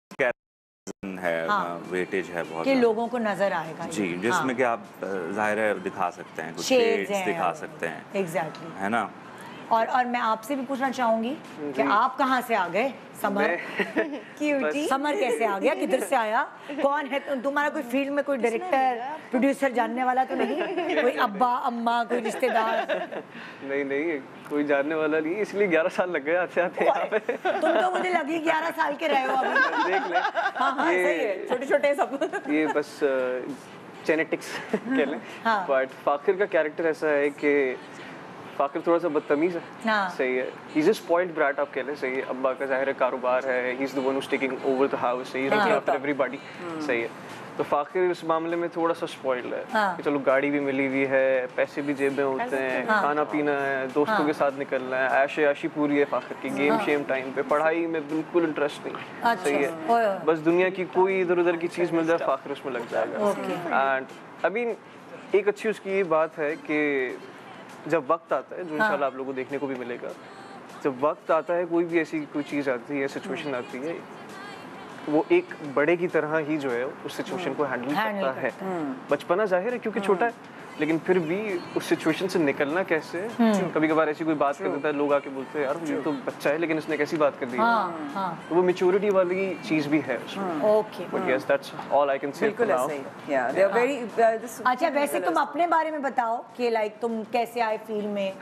है हाँ। वेटेज है बहुत कि ज़्यादा। लोगों को नजर आएगा जी ये। जिसमें हाँ। कि आप अ, जाहिर है दिखा सकते हैं, कुछ Shades शेड्स हैं दिखा और- सकते हैं, एग्जैक्टली। है ना। और और मैं आपसे भी पूछना चाहूंगी कि आप कहाँ से आ गए? समर क्यूटी समर कैसे आ गया, किधर से आया, कौन है तुम? तुम्हारा कोई फील्ड में कोई डायरेक्टर प्रोड्यूसर जानने वाला तो नहीं, कोई अब्बा अम्मा कोई रिश्तेदार? नहीं नहीं कोई जानने वाला नहीं, इसलिए ग्यारह साल लग गए आते आते यहाँ पे। तुम तो मुझे लगी ग्यारह साल के रहे हो अभी। देख ले हाँ हाँ सही है, छोटे छोटे सब ये बस जेनेटिक्स कह लें। हाँ। बट फाखिर का कैरेक्टर ऐसा है कि फाखिर थोड़ा सा बदतमीज है। हाँ। सही है, he is a spoiled brat आप कह लें। सही है, अब्बा का जाहिर है कारोबार है, he is the one who is taking over the house, he is looking after everybody. सही है, तो फाखिर इस मामले में थोड़ा सा स्पॉइल्ड है। हाँ। कि चलो गाड़ी भी मिली हुई है, पैसे भी जेब में होते हैं, हाँ। खाना पीना है, दोस्तों हाँ। के साथ निकलना है, ऐशे आशी पूरी है फाखिर की, गेम शेम टाइम पे, पढ़ाई में बिल्कुल इंटरेस्ट नहीं। अच्छा। सही ओए। है, बस दुनिया की कोई इधर उधर की चीज़ मिल जाए फाखिर उसमें लग जाएगा। एंड अभी एक अच्छी उसकी ये बात है कि जब वक्त आता है, जो इंशाल्लाह आप लोगों को देखने को भी मिलेगा, जब वक्त आता है कोई भी ऐसी कोई चीज़ आती है, सिचुएशन आती है, वो एक बड़े की तरह ही जो है उस सिचुएशन को हैंडल करता है। बचपना जाहिर है क्योंकि छोटा है, लेकिन फिर भी उस सिचुएशन से निकलना कैसे, कभी कभार ऐसी कोई बात कर देता है, लोग आके बोलते हैं यार ये तो बच्चा है लेकिन इसने कैसी बात कर दी। हाँ, हाँ। तो वो मैच्योरिटी वाली चीज़ भी है उसमें। Okay. But yes that's all I can say for बिल्कुल नाउ। ऐसे ही। या दे आर वेरी अच्छा वैसे तुम अपने बारे में बताओ कि लाइक तुम कैसे आए फील्ड में?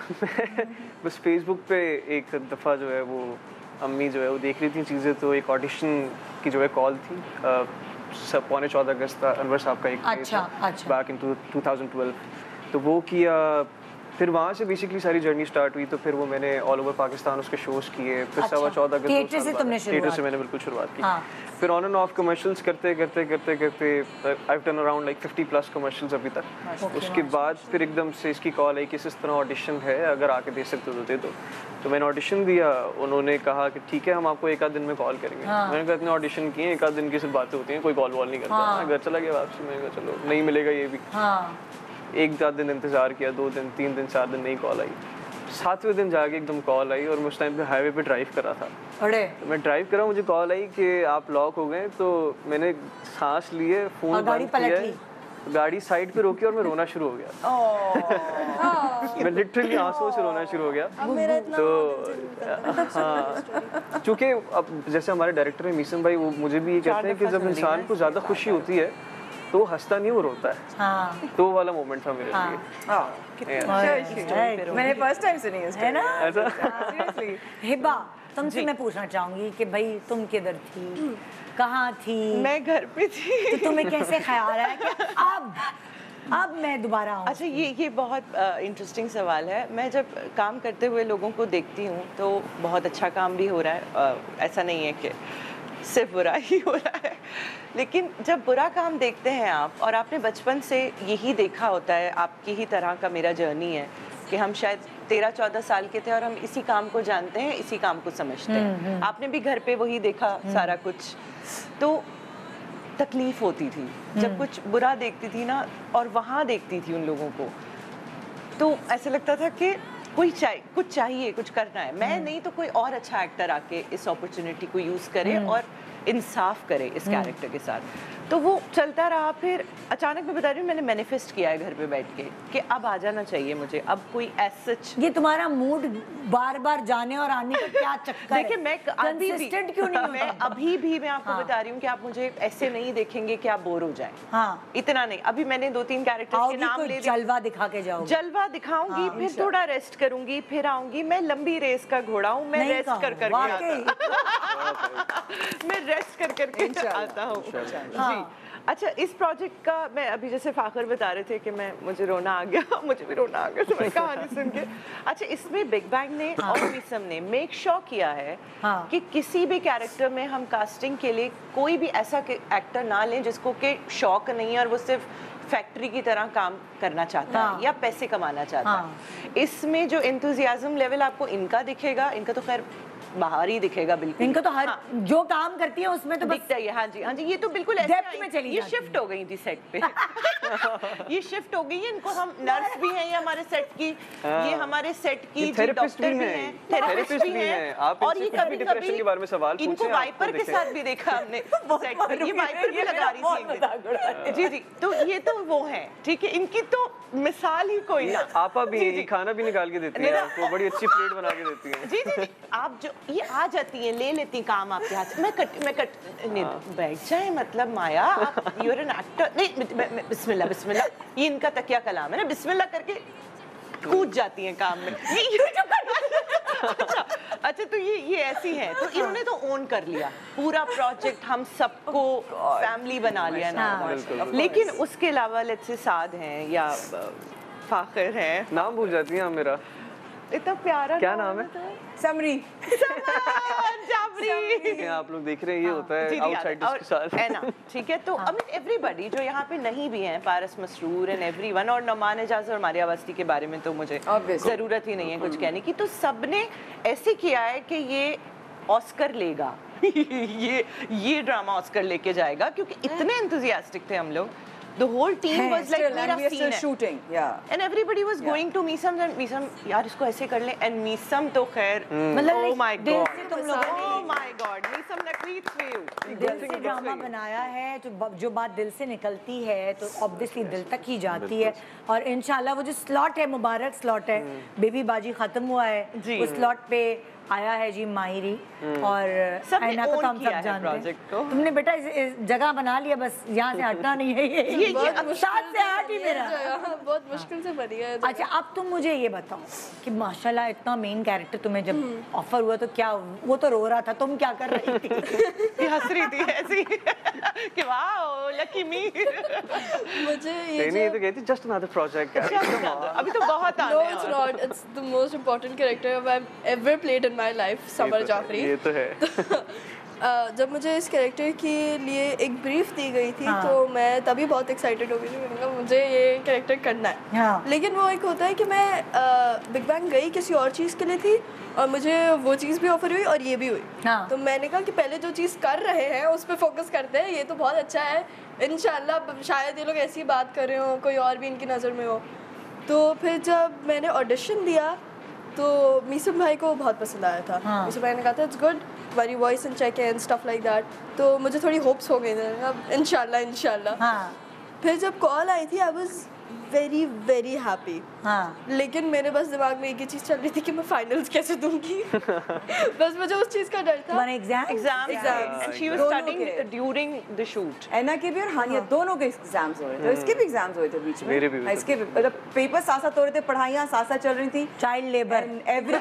बस फेसबुक पे एक दफ़ा जो है वो अम्मी जो है वो देख रही थी चीज़ें, तो एक ऑडिशन की जो है कॉल थी, अ, सब पौने चौदह अगस्त था, अनवर साहब का एक अच्छा, अच्छा। Back in two thousand twelve, तो वो किया। फिर वहाँ से बेसिकली सारी जर्नी स्टार्ट हुई, तो फिर वो मैंने ऑल ओवर पाकिस्तान उसके शोज़ किए। फिर अच्छा। सवा चौदह अगस्त थिएटर से तुमने थिएटर शुरुआत से मैंने बिल्कुल शुरुआत की। हाँ। फिर ऑन एंड ऑफ कमर्शियल्स करते करते करते करते I turn around like fifty plus commercials अभी तक। उसके बाद फिर एकदम से इसकी कॉल आई कि इस तरह ऑडिशन है, अगर आके दे सकते हो तो दे दो। तो मैंने ऑडिशन दिया, उन्होंने कहा कि ठीक है हम आपको एक आध दिन में कॉल करेंगे। हाँ। मैंने कहा इतने ऑडिशन किए, एक आध दिन की सिर्फ बातें होती हैं, कोई कॉल वॉल नहीं करता। हाँ। मैं घर चला गया वापसी, मैंने कहा चलो नहीं मिलेगा ये भी। हाँ। एक आध दिन इंतज़ार किया, दो दिन तीन दिन चार दिन नहीं कॉल आई। सातवें दिन जाके एकदम कॉल आई और मैं उस टाइम पे हाईवे पे ड्राइव कर रहा था। अरे तो मैं ड्राइव कर रहा हूँ, मुझे कॉल आई कि आप लॉक हो गए। तो मैंने सांस लिए, फ़ोन और गाड़ी बंद किया, पलट ली। गाड़ी साइड पे रोकी और मैं रोना शुरू हो गया। मैं लिटरली आंसुओं से रोना शुरू हो गया। तो हाँ, चूँकि अब जैसे हमारे डायरेक्टर है मीसम भाई, वो मुझे भी ये कहते हैं कि जब इंसान को ज़्यादा खुशी होती है तो वो हंसता नहीं, वो रोता है। हाँ। तो वो वाला मोमेंट था मेरे लिए। हाँ, मैंने फर्स्ट टाइम सुनी है है ना? ऐसा सीरियसली। हिबा तुमसे मैं पूछना चाहूंगी कि भाई तुम किधर थी, कहाँ थी? मैं घर पे थी। तो तुम्हें कैसे ख्याल आया कि अब अब मैं दोबारा आऊँ? अच्छा ये ये बहुत इंटरेस्टिंग सवाल है। मैं जब काम करते हुए लोगों को देखती हूँ तो बहुत अच्छा काम भी हो रहा है, uh, ऐसा नहीं है कि सिर्फ बुरा ही हो रहा है, लेकिन जब बुरा काम देखते हैं आप, और आपने बचपन से यही देखा होता है, आपकी ही तरह का मेरा जर्नी है कि हम शायद तेरह चौदह साल के थे और हम इसी काम को जानते हैं, इसी काम को समझते हैं। आपने भी घर पे वही देखा सारा कुछ, तो तकलीफ होती थी जब कुछ बुरा देखती थी ना, और वहाँ देखती थी उन लोगों को, तो ऐसा लगता था कि कोई चाहिए, कुछ चाहिए, कुछ करना है। मैं नहीं तो कोई और अच्छा एक्टर आके इस अपॉर्चुनिटी को यूज़ करे और इंसाफ करे इस कैरेक्टर के साथ। तो वो चलता रहा। फिर अचानक मैं बता रही हूँ, मैंने मैनिफेस्ट किया है घर पे बैठ के कि अब आ जाना चाहिए मुझे, अब कोई सच। ये तुम्हारा मूड बार बार जाने और आने का क्या चक्कर है? देखिए मैं अभी भी Consistent क्यों नहीं मैं होता? अभी भी मैं आपको हाँ। बता रही हूँ कि आप मुझे ऐसे नहीं देखेंगे कि आप बोर हो जाएं। हाँ। इतना नहीं, अभी मैंने दो तीन कैरेक्टर्स के आओगी नाम कोई ले दिए, जलवा दिखा के जाओगी? जलवा दिखाऊंगी, हाँ, फिर थोड़ा रेस्ट करूंगी, फिर आऊंगी। मैं लंबी रेस का घोड़ा हूँ, मैं नहीं रेस्ट कहूँ, कर कर वाकई। मैं रेस्ट कर कर के आता हूँ जी। हाँ। अच्छा इस प्रोजेक्ट का मैं अभी जैसे फाखर बता रहे थे कि मैं मुझे रोना आ गया मुझे भी रोना आ गया तुम्हारी कहानी सुन के। अच्छा इसमें बिग बैंग ने और मीसम ने मेक श्योर किया है हाँ। कि किसी भी कैरेक्टर में हम कास्टिंग के लिए कोई भी ऐसा एक्टर ना लें जिसको के शौक नहीं है और वो सिर्फ फैक्ट्री की तरह काम करना चाहता हाँ। है या पैसे कमाना चाहता हाँ। है। इसमें जो एंथुजियाज्म लेवल आपको इनका दिखेगा, इनका तो खैर बाहर ही दिखेगा बिल्कुल। इनको तो हर हाँ। जो काम करती है उसमें तो बस दिखता ही है। हाँ जी हाँ जी, ये तो बिल्कुल ऐसे Depth आई- में चली ये जाती शिफ्ट हो गई थी सेट पे ये शिफ्ट हो गई है। इनको हम नर्स भी हैं ये हमारे सेट की, ये हमारे सेट की ये जी therapist डॉक्टर भी भी हैं, हैं, therapist थेरेपिस्ट भी भी हैं। हैं। आप और इनसे ये कुछ भी कभी depression कभी के बारे में सवाल इनको पूछें, आपको वाइपर के दिखेगा। साथ भी देखा हमने सेट पे, ये वाइपर भी लगा रही थी जी जी। तो ये तो वो है ठीक है, इनकी तो मिसाल ही कोई ना। आपा भी ये खाना भी निकाल के देती है आपको, बड़ी अच्छी प्लेट बना के देती है। जी जी, आप जो ये आ जाती हैं, ले लेती काम आपके हाथ से। मैं कट मैं कट नहीं, बैठ जाए मतलब माया, आप यू आर एन एक्टर। नहीं, बिस्मिल्लाह बिस्मिल्लाह, ये इनका तकिया कलाम है ना, बिस्मिल्लाह करके कूद जाती हैं काम में। ये ये जो अच्छा अच्छा, तो ये ये ऐसी हैं, तो इन्होंने तो ओन कर लिया पूरा प्रोजेक्ट, हम सबको फैमिली बना लिया ना। लेकिन उसके अलावा लेट्स से साद हैं या फाखिर हैं, नाम भूल जाती हैं आप मेरा। इतना प्यारा क्या नाम है? समरी। जाबरी। आप लोग देख रहे हैं, ये होता है आउटसाइडर्स के साथ, है ना। ठीक है, तो आई मीन एवरीबॉडी जो यहाँ पे नहीं भी हैं, पारस मसरूर एंड एवरीवन, और नमान एजाज और मारिया वास्ती के बारे में तो मुझे जरूरत ही नहीं है कुछ कहने की। तो सबने ऐसे किया है कि ये ऑस्कर लेगा ये ये ड्रामा ऑस्कर लेके जाएगा, क्योंकि इतने एंथुसियास्टिक थे हम लोग। The whole team was like मेरा scene है, shooting, yeah. And everybody was going to Meesam and Meesam, यार इसको ऐसे कर ले, and Meesam तो खैर, मतलब oh my god, तुम लोगों ने, oh my god, Meesam Naqvi for you, दिल से ड्रामा बनाया है, तो जो बात दिल से निकलती है तो ऑब्वियसली दिल तक ही जाती है। और इंशाल्लाह वो जो स्लॉट है, मुबारक स्लॉट है, बेबी बाजी खत्म हुआ है, उस स्लॉट पे आया है जी माहिरी, और आयना को तो हम सब जानते हैं। तुमने बेटा इस, इस जगह बना लिया, बस यहाँ से हटना नहीं है। ये ये, ये साथ से हट ही मेरा बहुत मुश्किल से बनी है। अच्छा, अब तुम मुझे ये बताओ कि माशाल्लाह इतना मेन कैरेक्टर तुम्हें जब ऑफर हुआ तो क्या, वो तो रो रहा था, तुम क्या कर रही थी? हंस रही थी ऐसी कि वाओ लकी मी। मुझे ये नहीं, तो कहती जस्ट अनदर प्रोजेक्ट, अभी तो बहुत आने हैं। No, it's not. It's the most important character I've ever played in my life, Samar Jafri. ये तो है। Uh, जब मुझे इस कैरेक्टर के लिए एक ब्रीफ दी गई थी, हाँ। तो मैं तभी बहुत एक्साइटेड हो गई थी, मैंने कहा मुझे ये कैरेक्टर करना है। हाँ। लेकिन वो एक होता है कि मैं बिग बैंग गई किसी और चीज़ के लिए थी, और मुझे वो चीज़ भी ऑफर हुई और ये भी हुई। हाँ। तो मैंने कहा कि पहले जो चीज़ कर रहे हैं उस पर फोकस करते हैं, ये तो बहुत अच्छा है, इंशाल्लाह शायद ये लोग ऐसी बात कर रहे हो, कोई और भी इनकी नज़र में हो। तो फिर जब मैंने ऑडिशन दिया तो मीसम भाई को बहुत पसंद आया था। हाँ। मीसम भाई ने कहा था it's good, very voice and check and stuff like that. तो मुझे थोड़ी होप्स हो गई थी, अब इंशाल्लाह इंशाल्लाह। हाँ। फिर जब कॉल आई थी I was very very happy. हाँ। लेकिन मेरे बस दिमाग में एक ही चीज़ चल रही थी कि मैं फाइनल्स कैसे दूंगी। बस मुझे उस चीज़ का डर था। Exam exam and she was studying during the shoot. Aina के भी और हानिया दोनों के एग्जाम्स हो रहे थे, इसके भी एग्जाम्स हुए थे बीच में। मेरे भी इसके भी मतलब पेपर साथ साथ हो रहे थे, पढ़ाइयाँ साथ साथ चल रही थी। Child labour and every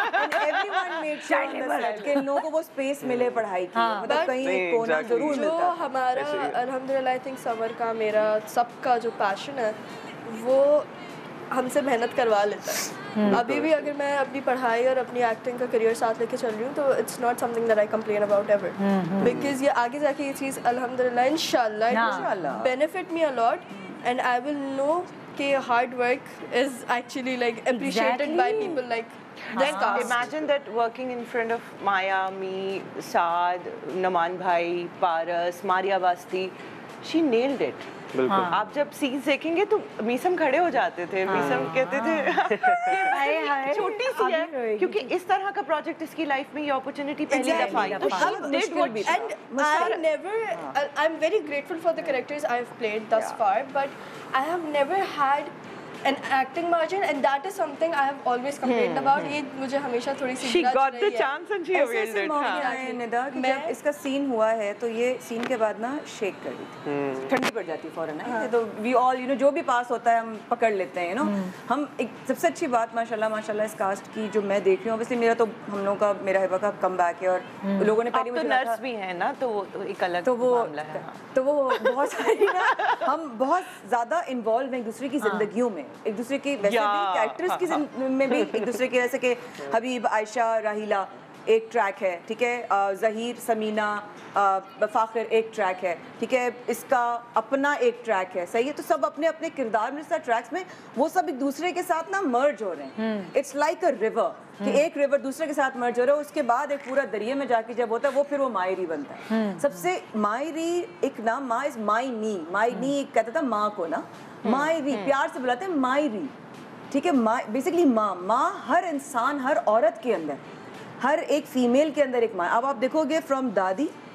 everyone made child labour के लोगों को वो स्पेस मिले पढ़ाई की, मतलब कहीं एक कोना जरूर मिलता। जो हमारा अल्हम्दुलिल्लाह आई थिंक समर का, मेरा सबका जो पैशन है वो हमसे मेहनत करवा लेता है। अभी भी अगर मैं अपनी पढ़ाई और अपनी एक्टिंग का करियर साथ लेके चल रही हूँ तो it's not something that I complain about ever, because ये आगे जाके ये चीज़ अल्हम्दुलिल्लाह इंशाल्लाह इंशाल्लाह benefit me a lot, and I will know कि hard work is actually like appreciated by people like Then imagine that working in front of Maya, me, Saad, Naman Bhai, Paras, Maria Basti, she nailed it. बिल्कुल। आप जब scenes देखेंगे तो मीसम खड़े हो जाते थे। मीसम कहते थे छोटी सी है, क्योंकि इस तरह का प्रोजेक्ट इसकी लाइफ में ये अपॉर्चुनिटी पहली दफा आई, तो she did what she and I never I'm very grateful for the characters I've played thus far, but I have never had an acting margin, and that is something I have always complained about. ये मुझे हमेशा थोड़ी सी she got the chance and she availed it। हाँ। निदा कि जब इसका scene हुआ है तो ये सीन के बाद ना शेक कर रही थी, ठंडी पड़ जाती फौरन है, तो वी ऑल यू नो जो भी पास होता है हम पकड़ लेते हैं, यू नो हम एक सबसे अच्छी बात माशाल्लाह माशाल्लाह इस कास्ट की जो मैं देख रही हूँ, ऑब्वियसली मेरा तो हम लोगों का मेरा हिबा का कम बैक है, और लोगों ने पहले मुझे नर्स भी है ना, तो वो एक अलग तो वो मामला है। तो वो बहुत सारी ना हम बहुत ज़्यादा इन्वॉल्व हैं एक दूसरे की जिंदगियों में, एक दूसरे की वैसे भी कैरेक्टर्स की जिन- में भी एक दूसरे के, जैसे कि हबीब, आयशा, राहिला एक ट्रैक है, ठीक है, ज़हीर, समीना, फ़ाखिर एक ट्रैक है, ठीक है, इसका अपना एक ट्रैक है, सही है, तो सब अपने अपने किरदार में साथ ट्रैक्स में वो सब एक दूसरे के साथ ना मर्ज हो रहे हैं। इट्स लाइक अ रिवर कि एक रिवर दूसरे के साथ मर्ज हो रहा है, उसके बाद एक पूरा दरिया में जाके जब होता है वो फिर वो मायरी बनता है। सबसे मायरी एक नाम माँ इज माई नी, माई नी कहता था माँ को ना, मायरी प्यार से बुलाते हैं मायरी, ठीक है, माँ बेसिकली माँ माँ हर इंसान हर औरत के अंदर, हर एक फीमेल के अंदर एक माँ। अब आप देखोगे फ्रॉम दादी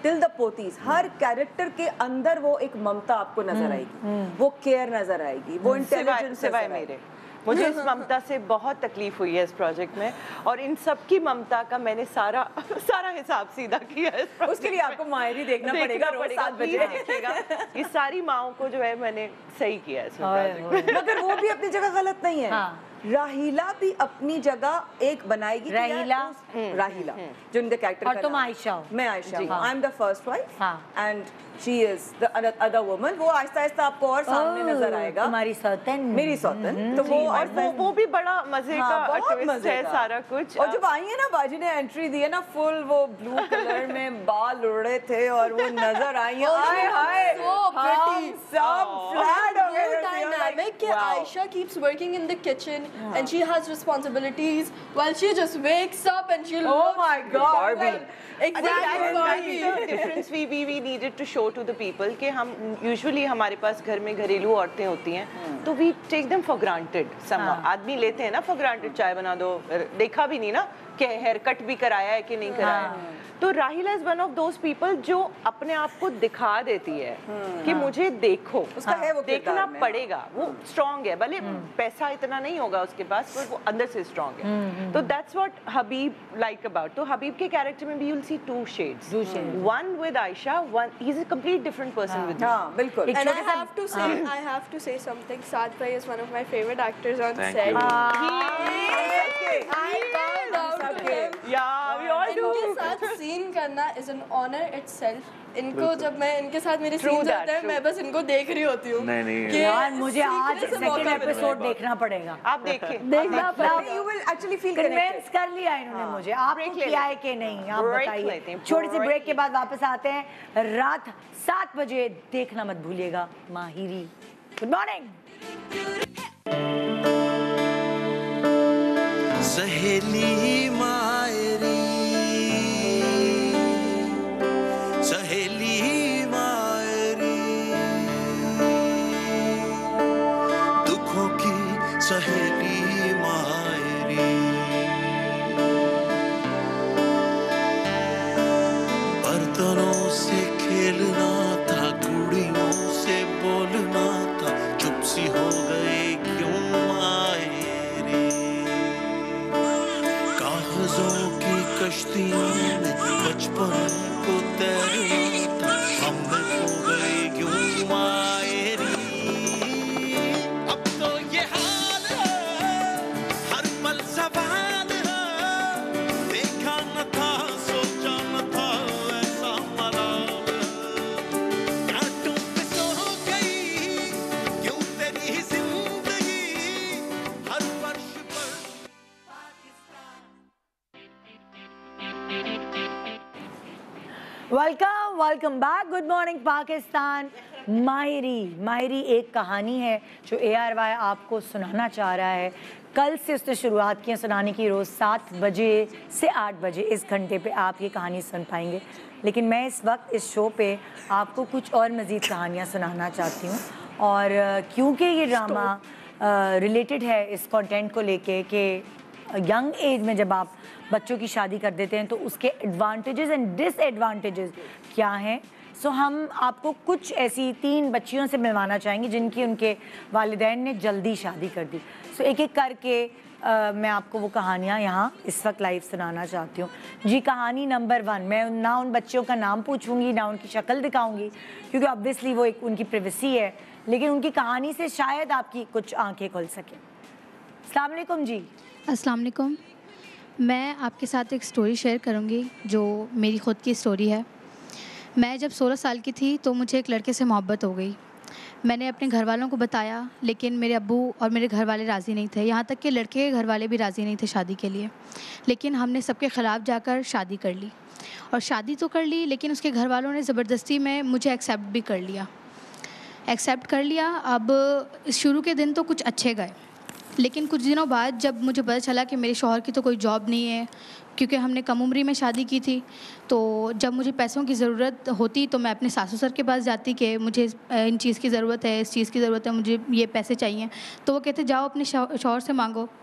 टिल द पोतीज, हर कैरेक्टर के अंदर वो एक ममता आपको नजर आएगी, वो केयर नजर आएगी, वो इंटेलिजेंस सिवाय मेरे मुझे इस ममता से बहुत तकलीफ हुई है इस प्रोजेक्ट में, और इन सब की ममता का मैंने सारा सारा हिसाब सीधा किया है इस उसके लिए आपको मायरी देखना, देखना पड़ेगा, पड़ेगा रोज सात बजे देखिएगा। ये सारी माओं को जो है मैंने सही किया है इस प्रोजेक्ट में। मगर वो भी अपनी जगह गलत नहीं है। हाँ। राहीला भी अपनी जगह एक बनाएगी। राहीला राहीला जो इनका कैरेक्टर, और तुम आयशा हो। मैं आयशा हूँ, I am the first wife and she is the other woman. वो आहिस्ता आहिस्ता आपको और सामने नजर आएगा, तुम्हारी सौतन, मेरी सौतन। तो वो और वो वो भी बड़ा मजे का ट्विस्ट है सारा कुछ। और जब आई है ना, बाजी ने एंट्री दी है ना, फुल वो ब्लू कलर में बाल उड़ रहे थे और वो नजर आई है, हाय हाय हम सब फ्लैट हो गए। Dynamic कि Aisha keeps working in the kitchen and she has responsibilities while she just wakes up and she'll oh my god Barbie. Exactly, Barbie. That's the difference we we we needed to show to the people कि हम usually हमारे पास घर में घरेलू औरतें होती हैं तो we take them for granted somehow। आदमी लेते हैं ना for granted, चाय बना दो, देखा भी नहीं ना कि हेयर कट भी कराया है कि नहीं कराया। तो Raheela is one of those people जो अपने आप को दिखा देती है कि मुझे देखो, उसका है वो देखना पड़ेगा, वो स्ट्रांग है, भले पैसा इतना नहीं होगा उसके पास पर वो अंदर से स्ट्रांग है। तो that's what Habib like about. तो हबीब के कैरेक्टर में भी you will see two shades, one with Ayesha, one he is a complete different person with. हां बिल्कुल। And I have to say I have to say something, Saad भाई is one of my favourite actors on set. I bow down to him। Yeah, we all do। इनके साथ scene करना is an honour itself. इनको जब मैं इनके साथ मेरे सीन्स होते हैं मैं बस इनको देख रही होती हूँ। नहीं नहीं यार मुझे आज सेकंड एपिसोड देखना पड़ेगा। आप देखिए, देखना पड़ेगा। You will actually feel convince कर लिया इन्होंने मुझे। आपको किया है कि नहीं आप बताइए। छोटी सी ब्रेक के बाद वापस आते हैं। रात सात बजे देखना मत भूलिएगा माहिरी। Good morning. सहेली मायरी, सहेली मायरी, दुखों की सहेली मायरी, बर्तनों से खेलना था, गुड़ियों से बोलना था, चुप सी हो गए क्यों मायरी, कागजों की कश्तियों में बचपन को तैरना था, हम खो गए क्यों मायरी। अब तो ये हाल है, हर पल सवाल है, देखा न था सोचा न था ऐसा मलाल, कांटों पे सो गई क्यों तेरी जिंदगी, हर फर्श पर welcome welcome back. Good morning Pakistan. माहिरी माहिरी एक कहानी है जो ए आर वाई आपको सुनाना चाह रहा है। कल से उसने शुरुआत की है सुनाने की। रोज़ सात बजे से आठ बजे इस घंटे पे आप ये कहानी सुन पाएंगे। लेकिन मैं इस वक्त इस शो पे आपको कुछ और मज़ीद कहानियाँ सुनाना चाहती हूँ। और क्योंकि ये ड्रामा रिलेटेड है इस कंटेंट को लेके कि यंग एज में जब आप बच्चों की शादी कर देते हैं तो उसके एडवांटेजेस एंड डिसएडवांटेजेस क्या हैं। सो so, हम आपको कुछ ऐसी तीन बच्चियों से मिलवाना चाहेंगे जिनकी उनके वालिदैन ने जल्दी शादी कर दी। सो so, एक एक करके आ, मैं आपको वो कहानियाँ यहाँ इस वक्त लाइव सुनाना चाहती हूँ जी। कहानी नंबर वन, मैं ना उन बच्चियों का नाम पूछूंगी ना उनकी शक्ल दिखाऊंगी क्योंकि ऑब्वियसली वो एक उनकी प्राइवेसी है, लेकिन उनकी कहानी से शायद आपकी कुछ आंखें खुल सकें। अस्सलाम वालेकुम जी। अस्सलाम वालेकुम। मैं आपके साथ एक स्टोरी शेयर करूंगी जो मेरी ख़ुद की स्टोरी है। मैं जब सोलह साल की थी तो मुझे एक लड़के से मोहब्बत हो गई। मैंने अपने घर वालों को बताया लेकिन मेरे अब्बू और मेरे घर वाले राज़ी नहीं थे, यहाँ तक कि लड़के के घर वाले भी राज़ी नहीं थे शादी के लिए। लेकिन हमने सबके ख़िलाफ़ जाकर शादी कर ली और शादी तो कर ली लेकिन उसके घर वालों ने ज़बरदस्ती में मुझे एक्सेप्ट भी कर लिया एक्सेप्ट कर लिया। अब शुरू के दिन तो कुछ अच्छे गए लेकिन कुछ दिनों बाद जब मुझे पता चला कि मेरे शौहर की तो कोई जॉब नहीं है क्योंकि हमने कम उम्री में शादी की थी, तो जब मुझे पैसों की ज़रूरत होती तो मैं अपने सासू सर के पास जाती कि मुझे इन चीज़ की ज़रूरत है, इस चीज़ की ज़रूरत है, मुझे ये पैसे चाहिए। तो वो कहते जाओ अपने शौहर से मांगो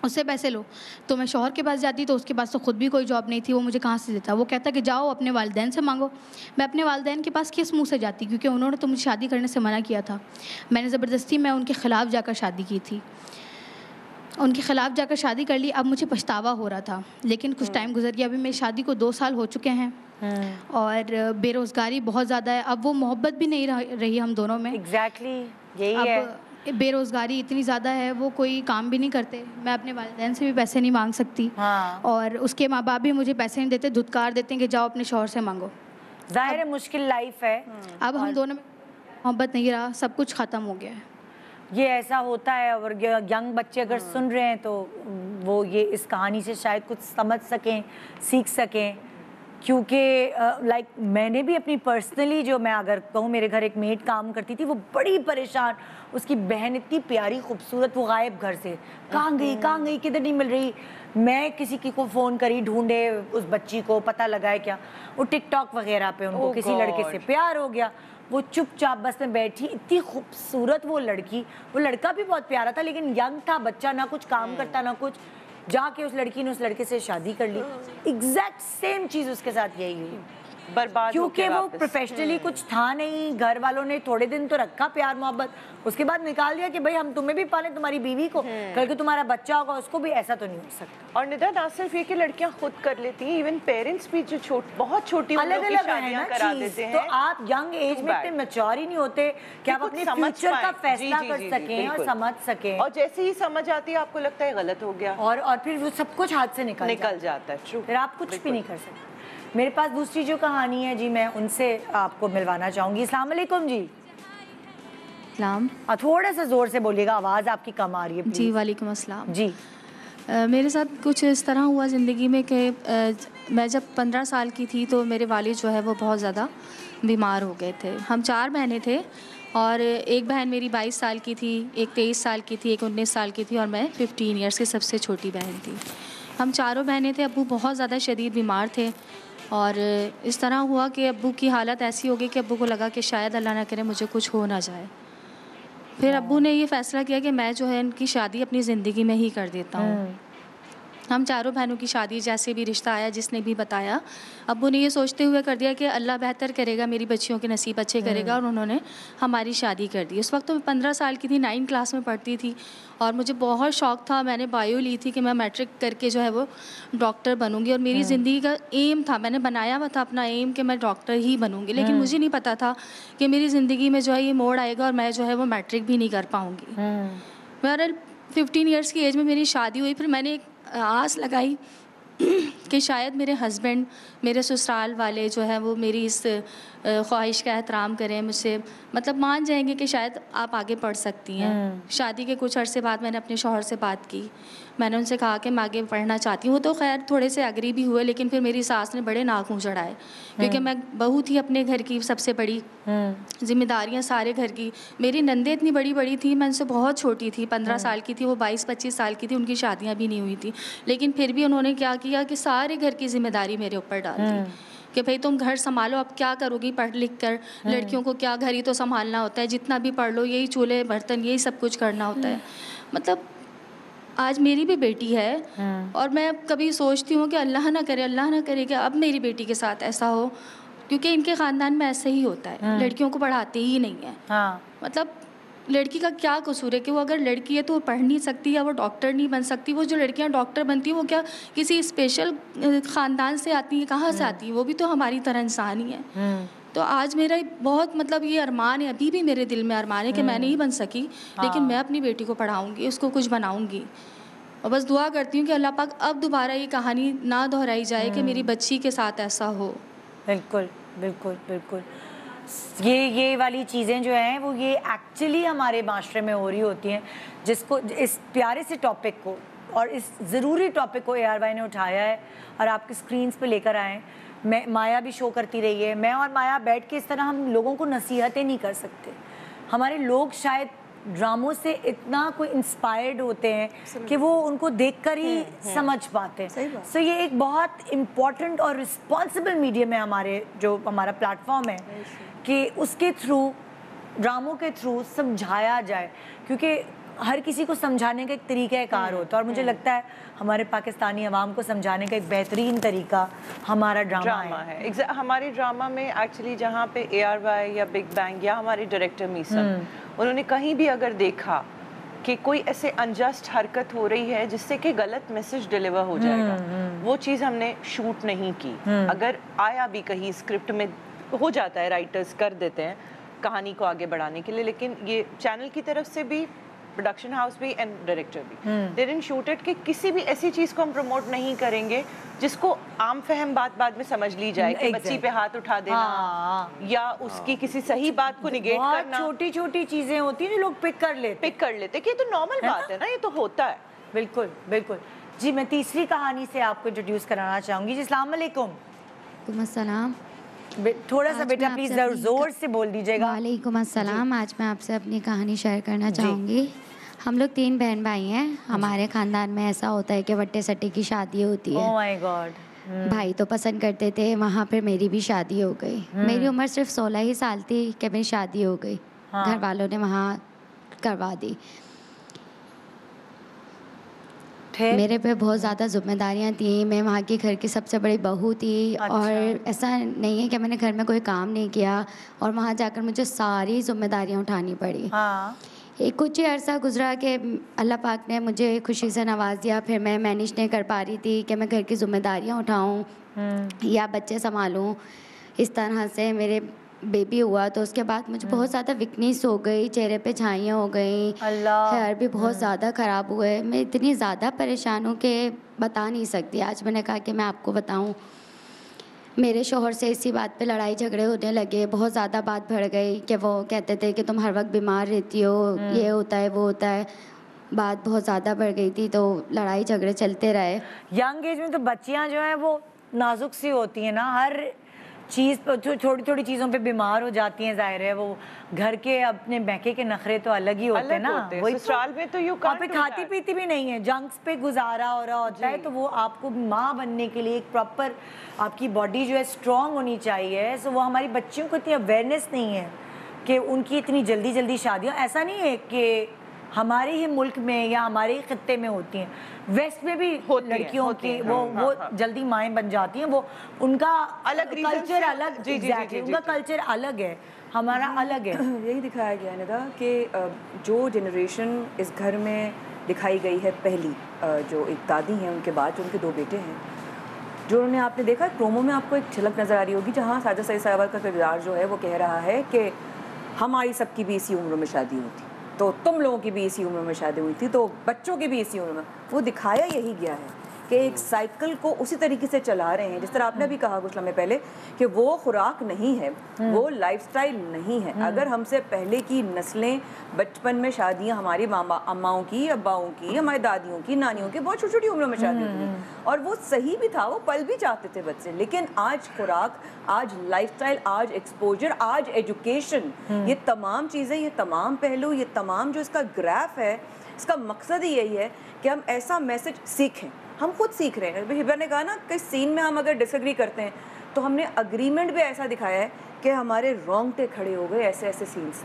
उससे पैसे लो। तो मैं शौहर के पास जाती तो उसके पास तो ख़ुद भी कोई जॉब नहीं थी, वो मुझे कहाँ से देता। वो कहता कि जाओ अपने वालिदैन से मांगो। मैं अपने वालिदैन के पास किस मुंह से जाती, क्योंकि उन्होंने तो मुझे शादी करने से मना किया था। मैंने ज़बरदस्ती मैं उनके ख़िलाफ़ जाकर शादी की थी, उनके ख़िलाफ़ जाकर शादी कर ली। अब मुझे पछतावा हो रहा था, लेकिन कुछ टाइम गुजर गया। अभी मेरी शादी को दो साल हो चुके हैं और बेरोज़गारी बहुत ज़्यादा है। अब वो मोहब्बत भी नहीं रही हम दोनों में। एग्जैक्टली यही है, बेरोज़गारी इतनी ज़्यादा है, वो कोई काम भी नहीं करते। मैं अपने वालिदैन से भी पैसे नहीं मांग सकती। हाँ। और उसके माँ बाप भी मुझे पैसे नहीं देते, धुतकार देते हैं कि जाओ अपने शौहर से मांगो। ज़ाहिर है मुश्किल लाइफ है। अब हम दोनों में मोहब्बत नहीं रहा, सब कुछ ख़त्म हो गया है। ये ऐसा होता है, और यंग बच्चे अगर सुन रहे हैं तो वो ये इस कहानी से शायद कुछ समझ सकें, सीख सकें। क्योंकि लाइक uh, like, मैंने भी अपनी पर्सनली, जो मैं अगर कहूँ, मेरे घर एक मेड काम करती थी, वो बड़ी परेशान। उसकी बहन इतनी प्यारी खूबसूरत, वो गायब घर से, कहाँ गई कहाँ गई किधर नहीं मिल रही। मैं किसी की को फ़ोन करी, ढूंढे उस बच्ची को, पता लगाए क्या, वो टिकटॉक वगैरह पे उनको oh किसी लड़के से प्यार हो गया। वो चुपचाप बस में बैठी, इतनी खूबसूरत वो लड़की, वो लड़का भी बहुत प्यारा था, लेकिन यंग था बच्चा, ना कुछ काम करता ना कुछ। जाके उस लड़की ने उस लड़के से शादी कर ली। एग्जैक्ट सेम चीज़ उसके साथ यही हुई, बर्बाद, क्योंकि वो प्रोफेशनली कुछ था नहीं। घर वालों ने थोड़े दिन तो रखा प्यार मोहब्बत, उसके बाद निकाल दिया कि भाई हम तुम्हें भी पालें, तुम्हारी बीवी को, कल को तुम्हारा बच्चा होगा उसको भी। ऐसा तो नहीं हो सकता। और निदा, ना सिर्फ ये कि लड़कियां खुद कर लेती हैं, इवन पेरेंट्स भी जो छोट बहुत छोटी अलग उम्र की अलग शादियां करा देते हैं। तो आप यंग एज में इतने मैच्योर ही नहीं होते कि आप अपने फ्यूचर का फैसला कर सकें और समझ सकें। और जैसे ही समझ आती है आपको लगता है गलत हो गया, और और फिर वो सब कुछ हाथ से निकल निकल जाता है। फिर आप कुछ भी नहीं कर सकते। मेरे पास दूसरी जो कहानी है जी, मैं उनसे आपको मिलवाना चाहूँगी। अस्सलाम वालेकुम जी। सलाम। थोड़ा सा ज़ोर से बोलिएगा, आवाज़ आपकी कम आ रही है। जी वालेकुम अस्सलाम। जी आ, मेरे साथ कुछ इस तरह हुआ ज़िंदगी में कि मैं जब पंद्रह साल की थी तो मेरे वालिद जो है वो बहुत ज़्यादा बीमार हो गए थे। हम चार बहनें थे और एक बहन मेरी बाईस साल की थी, एक तेईस साल की थी, एक उन्नीस साल की थी और मैं फिफ्टीन ईयर्स की सबसे छोटी बहन थी। हम चारों बहनें थे। अब्बू बहुत ज़्यादा शदीद बीमार थे और इस तरह हुआ कि अब्बू की हालत ऐसी हो गई कि अब्बू को लगा कि शायद अल्लाह ना करे मुझे कुछ हो ना जाए। फिर अब्बू ने ये फ़ैसला किया कि मैं जो है इनकी शादी अपनी ज़िंदगी में ही कर देता हूँ। हम चारों बहनों की शादी, जैसे भी रिश्ता आया जिसने भी बताया, अब्बू ने ये सोचते हुए कर दिया कि अल्लाह बेहतर करेगा, मेरी बच्चियों के नसीब अच्छे करेगा, और उन्होंने हमारी शादी कर दी। उस वक्त तो मैं पंद्रह साल की थी, नाइन क्लास में पढ़ती थी और मुझे बहुत शौक़ था। मैंने बायो ली थी कि मैं मैट्रिक करके जो है वो डॉक्टर बनूंगी, और मेरी ज़िंदगी का एम था, मैंने बनाया हुआ था अपना एम कि मैं डॉक्टर ही बनूंगी। लेकिन मुझे नहीं पता था कि मेरी ज़िंदगी में जो है ये मोड़ आएगा और मैं जो है वो मैट्रिक भी नहीं कर पाऊँगी। मेरे फिफ्टीन ईयर्स की एज में मेरी शादी हुई। फिर मैंने एक आस लगाई कि शायद मेरे हस्बैंड, मेरे ससुराल वाले जो हैं वो मेरी इस ख्वाहिश का एहतराम करें, मुझसे मतलब मान जाएंगे कि शायद आप आगे पढ़ सकती हैं। शादी के कुछ अरसे बाद मैंने अपने शौहर से बात की। मैंने उनसे कहा कि मैं आगे पढ़ना चाहती हूँ। वो तो खैर थोड़े से एग्री भी हुए, लेकिन फिर मेरी सास ने बड़े नाक मुँह चढ़ाए, क्योंकि मैं बहू थी अपने घर की, सबसे बड़ी जिम्मेदारियाँ सारे घर की। मेरी नंदे इतनी बड़ी बड़ी थी, मैं उनसे बहुत छोटी थी, पंद्रह साल की थी, वो बाईस पच्चीस साल की थी, उनकी शादियाँ भी नहीं हुई थी। लेकिन फिर भी उन्होंने क्या किया कि सारे घर की जिम्मेदारी मेरे ऊपर डाल दी कि भाई तुम घर संभालो, अब क्या करोगी पढ़ लिख कर, लड़कियों को क्या घर ही तो संभालना होता है, जितना भी पढ़ लो यही चूल्हे बर्तन यही सब कुछ करना होता है। मतलब आज मेरी भी बेटी है और मैं कभी सोचती हूँ कि अल्लाह ना करे, अल्लाह ना करे कि अब मेरी बेटी के साथ ऐसा हो, क्योंकि इनके ख़ानदान में ऐसे ही होता है, लड़कियों को पढ़ाते ही नहीं है। हाँ। मतलब लड़की का क्या कसूर है कि वो अगर लड़की है तो वो पढ़ नहीं सकती या वो डॉक्टर नहीं बन सकती। वो जो लड़कियां डॉक्टर बनती हैं वो क्या किसी स्पेशल ख़ानदान से आती हैं, कहाँ से आती हैं? वो भी तो हमारी तरह इंसान ही है। तो आज मेरा बहुत मतलब ये अरमान है, अभी भी मेरे दिल में अरमान है कि मैं नहीं बन सकी, लेकिन मैं अपनी बेटी को पढ़ाऊँगी, उसको कुछ बनाऊँगी। और बस दुआ करती हूँ कि अल्लाह पाक अब दोबारा ये कहानी ना दोहराई जाए कि मेरी बच्ची के साथ ऐसा हो। बिल्कुल बिल्कुल बिल्कुल। ये ये वाली चीज़ें जो हैं वो ये एक्चुअली हमारे माशरे में हो रही होती हैं, जिसको इस प्यारे से टॉपिक को और इस ज़रूरी टॉपिक को ए आर वाई ने उठाया है और आपके स्क्रीन्स पे लेकर आए। मैं माया भी शो करती रही है, मैं और माया बैठ के इस तरह हम लोगों को नसीहतें नहीं कर सकते। हमारे लोग शायद ड्रामों से इतना कोई इंस्पायर्ड होते हैं कि वो उनको देखकर ही समझ पाते हैं। सो ये एक बहुत इम्पॉर्टेंट और रिस्पॉन्सिबल मीडियम है हमारे, जो हमारा प्लेटफॉर्म है, कि उसके थ्रू ड्रामों के थ्रू समझाया जाए, क्योंकि हर किसी को समझाने का एक तरीक़ाकार होता है और मुझे लगता है हमारे पाकिस्तानी अवाम को समझाने का एक बेहतरीन तरीका हमारा ड्रामा, ड्रामा है, है। Exa- हमारे ड्रामा में एक्चुअली जहाँ पे ए आर वाई या बिग बैंग या हमारे डायरेक्टर मीसन, उन्होंने कहीं भी अगर देखा कि कोई ऐसे अनजस्ट हरकत हो रही है जिससे कि गलत मैसेज डिलीवर हो जाएगा, वो चीज़ हमने शूट नहीं की। अगर आया भी कहीं स्क्रिप्ट में हो जाता है, राइटर्स कर देते हैं कहानी को आगे बढ़ाने के लिए, लेकिन ये चैनल की तरफ से भी, प्रोडक्शन हाउस भी एंड डायरेक्टर भी, दे डिडंट शूट इट कि किसी भी ऐसी चीज़ को हम प्रमोट नहीं करेंगे जिसको आम फहम बात बाद में समझ ली जाए कि बच्ची पे हाथ उठा देना, हाँ। या उसकी किसी सही बात को निगेट करना। छोटी छोटी चीजें होती हैं जो लोग पिक कर लेते पिक कर लेते कि ये तो नॉर्मल बात है ना, ये तो होता है। बिल्कुल बिल्कुल जी। मैं तीसरी कहानी से आपको इंट्रोड्यूस कराना चाहूँगी जी। अस्सलाम वालेकुम। वालेकुम अस्सलाम। थोड़ा सा बेटा प्लीज जोर से बोल दीजिएगा। वालेकुम अस्सलाम। आज मैं आपसे अपनी कहानी शेयर करना चाहूँगी। हम लोग तीन बहन भाई हैं। हमारे ख़ानदान में ऐसा होता है कि वट्टे सट्टे की शादी होती है। Oh my god. भाई तो पसंद करते थे, वहाँ पर मेरी भी शादी हो गई। मेरी उम्र सिर्फ सोलह ही साल थी कि मेरी शादी हो गई। हाँ। घर वालों ने वहाँ करवा दी। मेरे पे बहुत ज़्यादा जिम्मेदारियाँ थी। मैं वहाँ की घर की सबसे बड़ी बहू थी। अच्छा। और ऐसा नहीं है कि मैंने घर में कोई काम नहीं किया और वहाँ जाकर मुझे सारी जिम्मेदारियाँ उठानी पड़ी। हाँ। एक कुछ ही अरसा गुजरा कि अल्लाह पाक ने मुझे खुशी से नवाज दिया। फिर मैं मैनेज नहीं कर पा रही थी कि मैं घर की जिम्मेदारियाँ उठाऊँ या बच्चे संभालूँ। इस तरह से मेरे बेबी हुआ तो उसके बाद मुझे बहुत ज़्यादा वीकनेस हो गई, चेहरे पे झाइयाँ हो गई, हेयर भी बहुत ज़्यादा ख़राब हुए। मैं इतनी ज़्यादा परेशान हूँ कि बता नहीं सकती। आज मैंने कहा कि मैं आपको बताऊँ। मेरे शोहर से इसी बात पे लड़ाई झगड़े होने लगे। बहुत ज़्यादा बात बढ़ गई कि वो कहते थे कि तुम हर वक्त बीमार रहती हो, ये होता है वो होता है। बात बहुत ज़्यादा बढ़ गई थी तो लड़ाई झगड़े चलते रहे। यंग एज में तो बच्चियाँ जो हैं वो नाजुक सी होती हैं ना, हर चीज़ छोटी छोटी चीज़ों पे बीमार हो जाती हैं। जाहिर है वो घर के अपने मैके के नखरे तो अलग ही होते हैं ना। वही ससुराल में तो यू काफी खाती पीती भी नहीं है, जंक्स पे गुजारा हो रहा होता है। तो वो आपको माँ बनने के लिए एक प्रॉपर आपकी बॉडी जो है स्ट्रॉन्ग होनी चाहिए। सो वो हमारी बच्चियों को इतनी अवेयरनेस नहीं है कि उनकी इतनी जल्दी जल्दी शादियाँ, ऐसा नहीं है कि हमारे ही मुल्क में या हमारे ही खत्ते में होती हैं, वेस्ट में भी लड़कियों की वो वो जल्दी माएँ बन जाती हैं। वो उनका अलग कल्चर अलग, जी, जी, जी, जी, उनका कल्चर अलग है, हमारा अलग है। यही दिखाया गया निदा कि जो जनरेशन इस घर में दिखाई गई है, पहली जो एक दादी हैं उनके बाद जो उनके दो बेटे हैं, जो उन्होंने आपने देखा प्रोमो में आपको एक झलक नज़र आ रही होगी जहाँ साजिदा सईद साहिबा का किरदार जो है वो कह रहा है कि हमारी सबकी भी इसी उम्र में शादी हुई थी, तो तुम लोगों की भी इसी उम्र में शादी हुई थी, तो बच्चों की भी इसी उम्र में। वो दिखाया यही गया है कि एक साइकिल को उसी तरीके से चला रहे हैं। जिस तरह आपने भी कहा कुछ लम्हे पहले कि वो खुराक नहीं है, वो लाइफस्टाइल नहीं है। अगर हमसे पहले की नस्लें बचपन में शादियां हमारी मामा अम्माओं की, अब्बाओं की, हमारी दादियों की, नानियों की बहुत छोटी छोटी उम्र में शादी होती थी और वो सही भी था, वो पल भी चाहते थे बच्चे। लेकिन आज खुराक, आज लाइफस्टाइल, आज एक्सपोजर, आज एजुकेशन, ये तमाम चीज़ें, ये तमाम पहलू, ये तमाम जो इसका ग्राफ है, इसका मकसद ही यही है कि हम ऐसा मैसेज सीखें। हम खुद सीख रहे हैं। हिबा ने कहा ना कि सीन में हम अगर डिसएग्री करते हैं तो हमने अग्रीमेंट भी ऐसा दिखाया है कि हमारे रोंगटे खड़े हो गए, ऐसे ऐसे सीन्स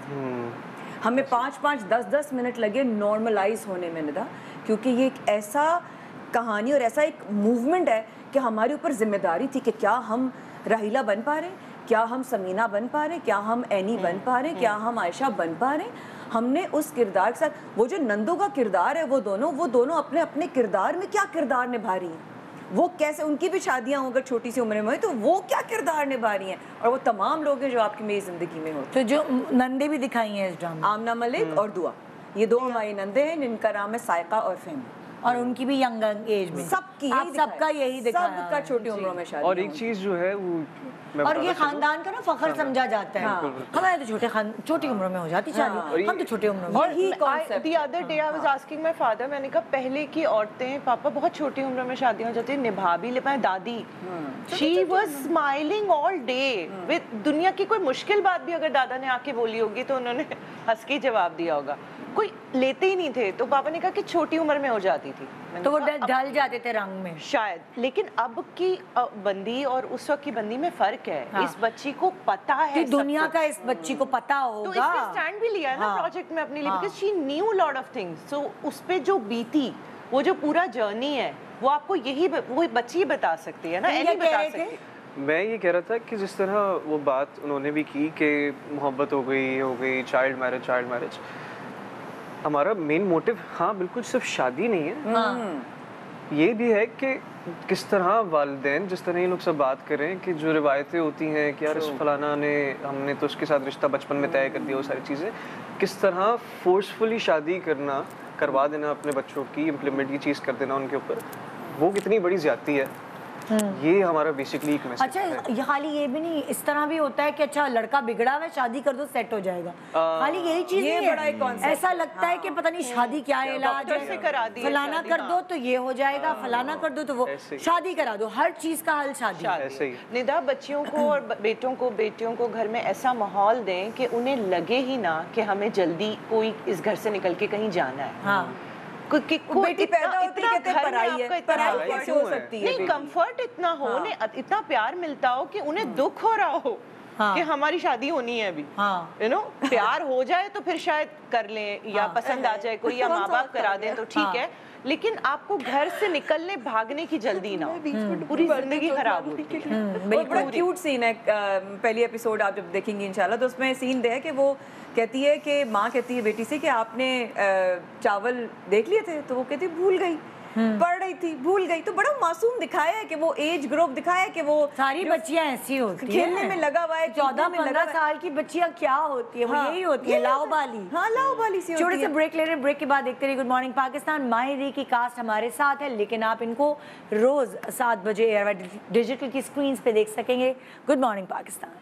थे। हमें पाँच पाँच दस दस मिनट लगे नॉर्मलाइज होने में निदा, क्योंकि ये एक ऐसा कहानी और ऐसा एक मूवमेंट है कि हमारे ऊपर जिम्मेदारी थी कि क्या हम राहिला बन पा रहे, क्या हम समीना बन पा रहे, क्या हम एनी बन पा रहे, क्या हम आयशा बन पा रहे। हमने उस किरदार के साथ, वो जो नंदू का किरदार है, वो दोनों वो दोनों अपने अपने किरदार में क्या किरदार निभा रही हैं, वो कैसे, उनकी भी शादियां होकर छोटी सी उम्र में हुई तो वो क्या किरदार निभा रही हैं, और वो तमाम लोग हैं जो आपकी मेरी ज़िंदगी में होते। तो जो नंदे भी दिखाई हैं इस ड्रामा, आमना मलिक और दुआ, ये दो हमारी नंदे हैं जिनका नाम है सायका और फेम, और उनकी भी यंग एज में सबकी आप सबका यही दिखाया, सबका छोटी उम्रों में शादी। और एक चीज़ जो है वो और ये खानदान का ना फखर समझा जाता है। हमारे तो छोटे खान छोटी उम्र में हो जाती शादी, हम तो छोटी उम्र में। और ही concept the other day I was asking my father, मैंने कहा पहले की औरतें पापा बहुत छोटी उम्र में शादियां हो जाती है, निभा भी ले पाए। दादी she was smiling all day with, दुनिया की कोई मुश्किल बात भी अगर दादा ने आके बोली होगी तो उन्होंने हंस के जवाब दिया होगा। कोई लेते ही नहीं थे, तो पापा ने कहा कि छोटी उम्र में हो जाती थी, तो वो ढल जाते थे रंग में शायद। लेकिन अब की बंदी और उस वक्त की बंदी में फर्क है। हाँ। इस बच्ची को पता है दुनिया का, इस बच्ची को पता होगा, तो इसने स्टैंड भी लिया है ना प्रोजेक्ट में अपने लिए, because she knew lot of things. So उस पे जो बीती, वो जो पूरा जर्नी है, वो आपको यही वो बच्ची बता सकती है ना, नहीं बता सकती। मैं ये कह रहा था कि जिस तरह वो बात उन्होंने भी की कि मोहब्बत हो गई हो गई चाइल्ड मैरिज चाइल्ड मैरिज हमारा मेन मोटिव हाँ बिल्कुल सिर्फ शादी नहीं है। हाँ। ये भी है कि किस तरह वालिदैन, जिस तरह ये लोग सब बात कर रहे हैं कि जो रिवायतें होती हैं कि यार इस फलाना ने हमने तो उसके साथ रिश्ता बचपन में तय कर दिया, वो सारी चीज़ें किस तरह फोर्सफुली शादी करना, करवा देना अपने बच्चों की, इम्प्लीमेंट ये चीज़ कर देना उनके ऊपर, वो कितनी बड़ी ज्यादती है। ये हमारा बेसिकली एक मैसेज अच्छा है। ये खाली ये भी नहीं, इस तरह भी होता है कि अच्छा लड़का बिगड़ा हुआ है, शादी कर दो सेट हो जाएगा। खाली यही चीज ये नहीं बड़ा एक है, कॉन्सेप्ट ऐसा लगता है कि पता नहीं शादी क्या है, इलाज है, फलाना कर दो तो ये हो जाएगा, फलाना कर दो तो वो, शादी करा दो, हर चीज का हल शादी। ऐसे ही निदा बच्चियों को और बेटों को बेटियों को घर में ऐसा माहौल दें कि उन्हें लगे ही ना कि हमें जल्दी कोई इस घर से निकल के कहीं जाना है। हाँ। कि को बेटी पैदा होती है कहते पराई है, पराई कैसे हो सकती है? नहीं, कंफर्ट इतना हो, उन्हें इतना प्यार मिलता हो कि उन्हें दुख हो रहा हो कि हमारी शादी होनी है अभी, यू नो, प्यार हो जाए तो फिर शायद कर लें या पसंद आ जाए कोई या माँ बाप करा दें तो ठीक है, लेकिन आपको घर से निकलने भागने की जल्दी ना हो, पूरी जिंदगी खराब होती है। और बड़ा क्यूट सीन है, पहली एपिसोड आप जब देखेंगी इंशाल्लाह तो उसमें सीन है कि वो कहती है कि माँ कहती है बेटी से कि आपने चावल देख लिए थे, तो वो कहती है भूल गई, पढ़ रही थी भूल गई। तो बड़ा मासूम दिखाया है कि वो एज ग्रुप दिखाया है कि वो सारी बच्चियां ऐसी होती हैं, खेलने में लगा हुआ है, चौदह पंद्रह साल की बच्चियां क्या होती है, वो यही होती है, लाओबाली। हाँ, लाओबाली सी होती है। छोटे से ब्रेक ले रहे हैं, ब्रेक के बाद देखते रहिए गुड मॉर्निंग पाकिस्तान। माहिरी की कास्ट हमारे साथ है, लेकिन आप इनको रोज सात बजे एयरवाइड डिजिटल की स्क्रीन पे देख सकेंगे। Good morning Pakistan.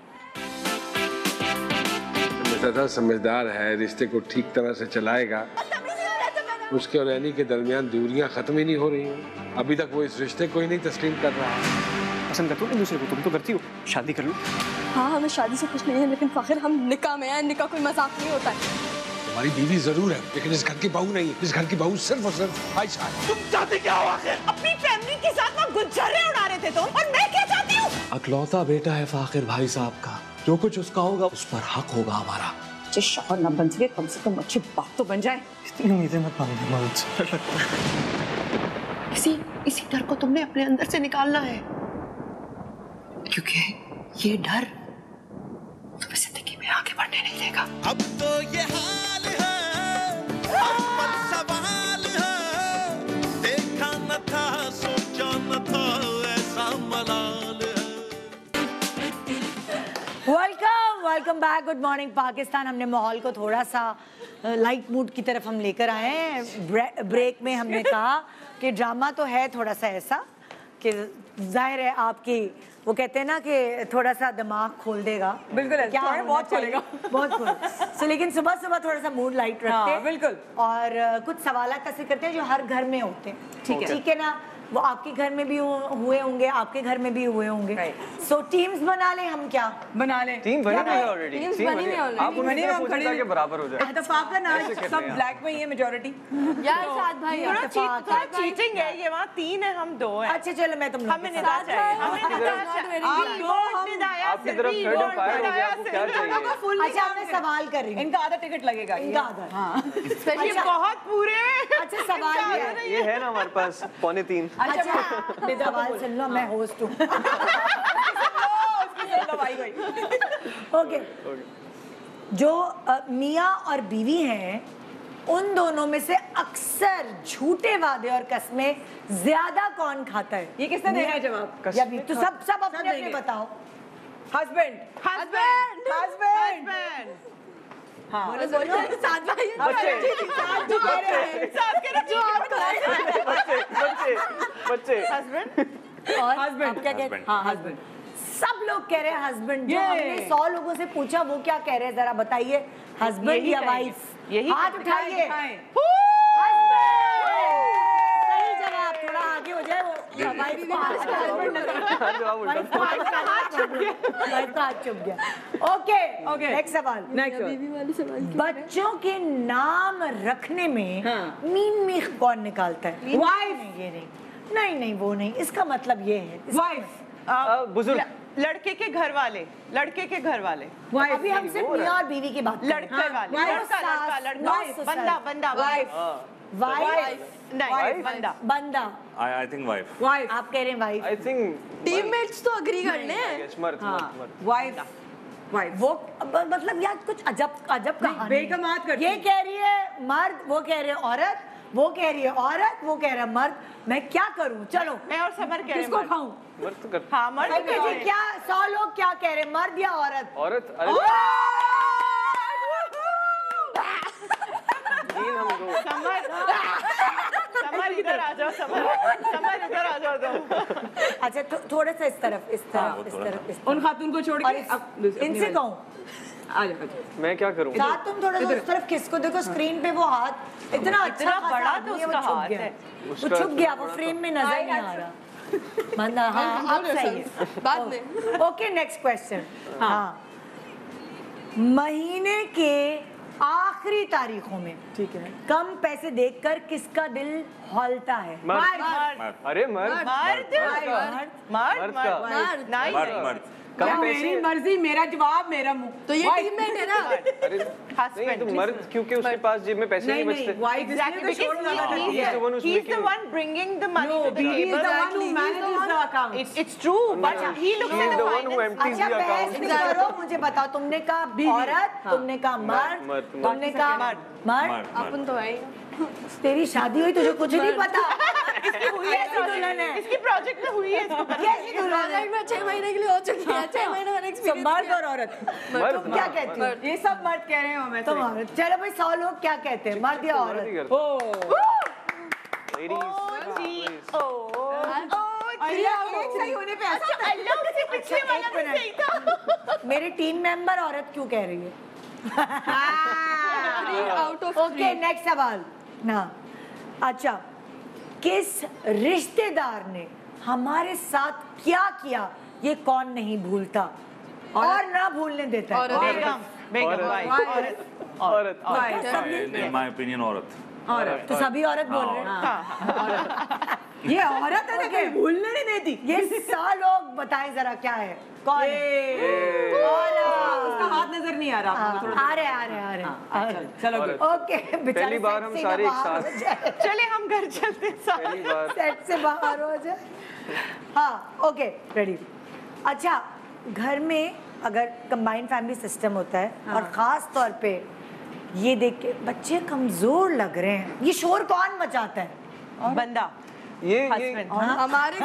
ज्यादा समझदार है, रिश्ते को ठीक तरह से चलाएगा, उसके और एनी के दरमियान दूरियां खत्म ही नहीं हो रही हैं। अभी तक वो इस रिश्ते को ही नहीं तस्लीम कर रहा है। पसंद करते हो ना दूसरे को, तुम तो करती हो, शादी कर लो। हाँ, हमें शादी से कुछ नहीं है, लेकिन फाखिर हम निकाह में हैं, निकाह कोई मजाक नहीं होता है। तुम्हारी बीवी जरूर है, लेकिन इस घर की बहू नहीं है। इस घर की बहू सिर्फ और सिर्फ आयशा है। तुम चाहते क्या हो आखिर? अपनी फैमिली के साथ वहाँ गुजरे उड़ा रहे थे तुम, और मैं क्या चाहती हूँ? अकलौता बेटा है फाखिर भाई साहब का, जो कुछ उसका होगा उस पर हक होगा हमारा। जो शौहर न बन सके, कम से कम अच्छी बात तो बन जाए। इतनी उम्मीदें मत बांधो मुझसे। इसी इसी डर को तुमने अपने अंदर से निकालना है, क्योंकि ये डर तुम्हें जिंदगी में आगे बढ़ने नहीं देगा। अब तो ये हाल है, अमल सवाल है, देखा न था सोचा न था ऐसा मलाल है। Welcome welcome back, good morning Pakistan. हमने माहौल को थोड़ा सा लाइट मूड की तरफ हम लेकर आए हैं। ब्रे, ब्रेक में हमने कहा कि ड्रामा तो है थोड़ा सा ऐसा कि जाहिर है आपकी, वो कहते हैं ना कि थोड़ा सा दिमाग खोल देगा। बिल्कुल क्या है, बहुत खोलेगा, बहुत खोल। सो लेकिन सुबह सुबह थोड़ा सा मूड लाइट रखते हैं, बिल्कुल, और कुछ सवाल ऐसे करते हैं जो हर घर में होते हैं। ठीक है, ठीक है ना, वो आपके घर में भी हुए होंगे, आपके घर में भी हुए होंगे। सो टीम्स बना ले, हम क्या बना ले, टीम बनी हुई है ऑलरेडी, टीम्स बनी हुई है ऑलरेडी, आप उन्हीं में खड़े के बराबर हो जाए। इत्तेफाकन आज सब ब्लैक में ही है मेजॉरिटी। यार साथ भाई थोड़ा चीटिंग है ये, वहाँ तीन है हम दो हैं। अच्छा चलो मैं तुम हमें निदा चाहिए, हमें निदा चाहिए, आपकी तरफ थर्ड ऑफ फायर हो गया, आपको क्या चाहिए? अच्छा मैं सवाल कर रही हूँ, इनका आधा टिकट लगेगा, इनका आधा। हाँ स्पेशली बहुत पूरे। अच्छा सवाल ये है ना हमारे पास पौने तीन। अच्छा सवाल सुन लो, मैं होस्ट हूँ। ओके, जो मियाँ और बीवी हैं, उन दोनों में से अक्सर झूठे वादे और कस्में ज्यादा कौन खाता है? ये किसने देना है जवाब? या भी तो सब सब अपने अपने बताओ। हस्बैंड हस्बैंड हस्बैंड हाँ, बोलो बोलो, साथ भाई बच्चे साथ जो कह रहे हैं, साथ कह रहे जो आप बच्चे बच्चे बच्चे हस्बैंड और हस्बैंड क्या कहते हैं? हाँ हस्बैंड, सब लोग कह रहे हैं हस्बैंड। जो हमने सौ लोगों से पूछा वो क्या कह रहे हैं, जरा बताइए। हस्बैंड या वाइफ? यही हाथ उठाइए। सही जवाब, थोड़ा आगे हो जाए वो वाइफ चुप गया। ओके ओके नेक्स्ट सवाल। बच्चों के नाम रखने में मीन मीख कौन निकालता है? वाइफ। ये नहीं नहीं नहीं वो नहीं, इसका मतलब ये है वाइफ, बुजुर्ग, लड़के के घर वाले, लड़के के घर वाले। अभी हम सिर्फ मियां और बीवी की बात कर रहे हैं। लड़के वाले, लड़का लड़का लड़का, बंदा बंदा, वाइफ वाइफ नहीं, बंदा बंदा। I I think wife. Wife आप कह रहे हैं वाइफ? आई थिंक टीममेट्स तो अग्री कर ले। मर्द मर्द वाइफ वाइफ वो मतलब यार कुछ अजब अजब कहानी बेकमात करती ये कह रही है मर्द, वो कह रहे हैं औरत, वो कह रही है औरत, वो कह रहा है मर्द। मैं क्या करूं? चलो मैं और समर कह रहे हैं किसको खाऊं? मर्द तो कर हाँ मर्द ओके जी, क्या सौ लोग क्या कह रहे हैं, मर्द या औरत? औरत। अरे तीन हम दो। समर समर इधर आ जाओ, समर समर इधर आ जाओ तुम। अच्छा तो थोड़ा सा इस तरफ इस तरफ इस तरफ इस उन खातून को छोड़ के अब इनसे कहूं आ जाओ। मैं क्या करूं? साथ तुम थोड़ा सा उस तरफ किसको देखो, स्क्रीन पे वो हाथ इतना अच्छा इतना बड़ा खासा तो आदमी है, वो उसका छुप हाथ गया है। वो छुप गया, वो फ्रेम में नजर नहीं आ रहा। बंदा हाँ अब सही है बाद में। Okay next question. हाँ महीने के आखिरी तारीखों में ठीक है कम पैसे देखकर किसका दिल हौलता है? मर्द। अरे मर्द मर्द मर्द मर्द मर्द नहीं मर्द मर्द क्या मेरी मर्जी, मेरा जवाब, मेरा मुंह। तो ये टीममेट है ना। अरे नहीं तो मर्द, क्योंकि उसके पास जेब में पैसे नहीं बचते। Wife Exactly, because he- He is the one who's he is the making- one bringing the money No, to the he is table. the one who manages the account. It's it's true, but he looks He at is the the one who finance. empties अच्छा the बहस account. नहीं करो, मुझे बताओ तुमने कहा औरत, तुमने कहा मर्द, मर्द, मर्द। तुमने कहा मर्द। मर्द अपन तो है। तेरी शादी हुई तुझे कुछ नहीं पता। इसकी हुई ऐसी दुल्हन है, इसकी प्रोजेक्ट में हुई है इसको। कैसी दुल्हन है? में छह महीने के लिए हो चुकी है, छह महीने मैंने तो एक्सपीरियंस मर्द और औरत मर्द तुम क्या कहती हो? ये सब मर्द कह रहे हो। मैं तुम औरत। चलो भाई सौ लोग क्या कहते हैं, मर्द या औरत? ओ सही होने पे ऐसा पिछले वाला भी सही था। मेरी टीम मेंबर औरत क्यों कह रही है? आउट ऑफ ओके नेक्स्ट सवाल ना। अच्छा किस रिश्तेदार ने हमारे साथ क्या किया ये कौन नहीं भूलता और ना भूलने देता है? बेगम बेगम औरत औरत इन माय ओपिनियन औरत। औरत तो सभी औरत बोल रहे हैं। ये औरत है ना, कहीं भूलने नहीं देती। ये सौ लोग बताएं जरा क्या है, कौन है? उसका हाथ नजर नहीं आ रहा आपको थोड़ा। आ रहे आ रहे आ रहे आ रहे। चलो ओके पहली बार हम सारे एक साथ। चले हम घर चलते हैं सारे। पहली बार सेट से बाहर हो जाए। हाँ ओके रेडी। अच्छा घर में अगर कंबाइंड फैमिली सिस्टम होता है हाँ। और ख़ास तौर पे ये देख के बच्चे कमज़ोर लग रहे हैं, ये शोर कौन मचाता है? बंदा ये हस्बैंड ये हमारे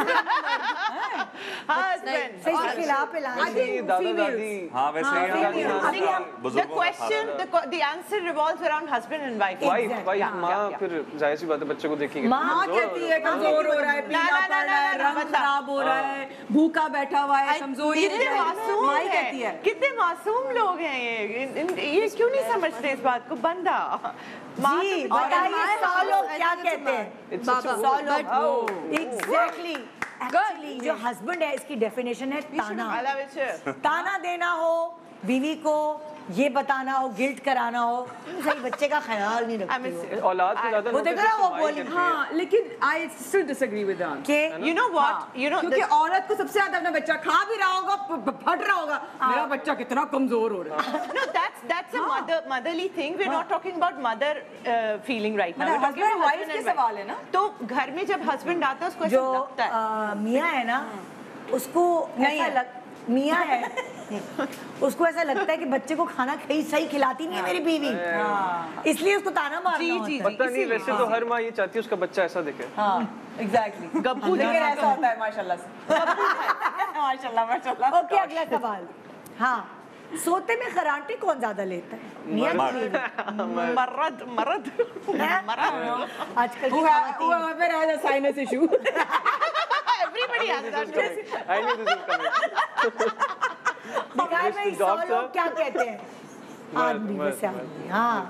हस्बैंड सही से खिला पिला ये दादा दादी। हाँ वैसे ही हम the बुजुर्गों का question खास the the answer revolves around husband and wife. Wife wife माँ फिर जाहिर सी बात है बच्चे को देखेगी। माँ कहती है कमजोर हो रहा है, पीला पड़ रहा है, रंग खराब हो रहा है, भूखा बैठा हुआ है, कमजोरी कितने मासूम माँ ही हैं, कहती है। कितने मासूम लोग हैं ये इन- इन- ये क्यों नहीं समझते इस बात को? बंदा माँ जी तो बताइए सौ लोग क्या कहते हैं? सौ लोग एग्जैक्टली एक्चुअली जो हस्बैंड है इसकी डेफिनेशन है ताना। ताना देना हो बीवी को, ये बताना हो, गिल्ट कराना हो, सही बच्चे का ख्याल नहीं रखती हो। औलाद से ज्यादा वो देखो ना वो बोली हाँ लेकिन I still disagree with that के you know what you know क्योंकि औरत को सबसे ज्यादा अपना बच्चा खा भी रहा होगा, फट रहा होगा, मेरा बच्चा कितना कमजोर हो रहा है। no that's that's a mother motherly thing. We're not talking about mother uh, feeling right now. We're talking husband about wife husband के and wife. सवाल है ना। तो घर में जब हस्बैंड आता है उसको जो ऐसा लगता है आ, मियाँ है ना उसको ऐसा लग मियाँ है उसको ऐसा लगता है कि बच्चे को खाना खी सही खिलाती नहीं है मेरी बीवी, इसलिए उसको ताना मारना होता है। पता नहीं वैसे तो हर माँ ये चाहती है उसका बच्चा ऐसा दिखे। हाँ एग्जैक्टली गब्बू लेकिन ऐसा होता है माशाल्लाह से। माशाल्लाह माशाल्लाह। ओके अगला सवाल। हाँ सोते में खराटे कौन ज्यादा लेता है, मियाँ की बीवी? मर्द मर्द मर्द आजकल की whoever has a sinus issue everybody has that. I knew this was coming. दिखाए भाई सौ लोग क्या कहते हैं आदमी में से आदमी। हाँ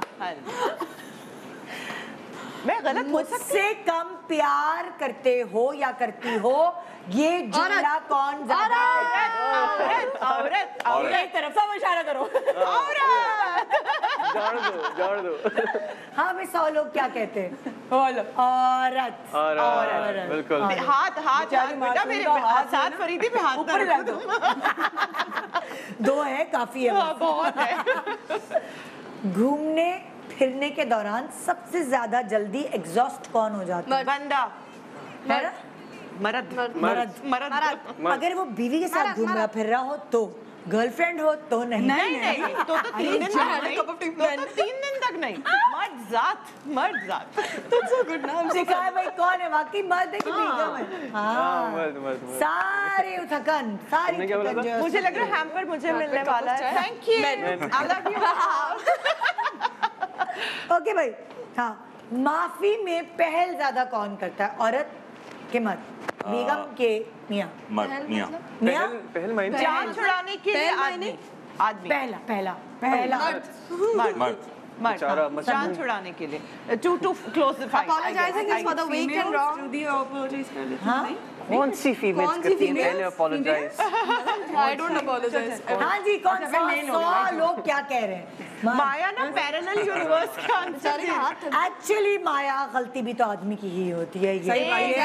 मैं गलत हो सकती मुझसे कम प्यार करते हो या करती हो ये जुमला कौन ज्यादा औरत औरत औरत एक तरफ सब इशारा करो औरत जान दो जान दो हाँ भाई सौ लोग क्या कहते हैं औरत औरत औरत बिल्कुल हाथ हाथ हाथ बेटा मेरे साथ फरीदी पे हाथ ऊपर रख दो दो है काफी है बहुत है घूमने फिरने के दौरान सबसे ज्यादा जल्दी एग्जॉस्ट कौन हो जाता है बंदा है ना मर्द मर्द मर्द अगर वो बीवी के साथ घूम रहा फिर रहा हो तो गर्लफ्रेंड हो तो नहीं नहीं नहीं तो तो तीन दिन तक नहीं तो तो तीन दिन तक नहीं मर्द जात मर्द जात तो सो गुड नाम सिखा है भाई कौन है वाकई मर्द है कि बीगम है हाँ मर्द मर्द सारे थकन सारी थकन जो मुझे लग रहा है हैम्पर मुझे मिलने वाला है thank you I love you okay भाई हाँ माफी में पहल ज्यादा कौन करता है औरत के मर्द बेगम के मियाँ मर्द मियाँ मियाँ पहल महीने जान छुड़ाने के लिए आदमी आदमी पहला पहला पहला मर्द मर्द मर्द हाँ, जान छुड़ाने के लिए to to close the fight Apologizing for the weak and wrong. हाँ कौन सी फीमेल्स करती हैं पहले अपोलोजाइज I don't apologize. हाँ जी कौन सा सौ लोग क्या कह रहे हैं माया ना पैरेलल यूनिवर्स का आंसर है एक्चुअली माया गलती भी तो आदमी की ही होती है ये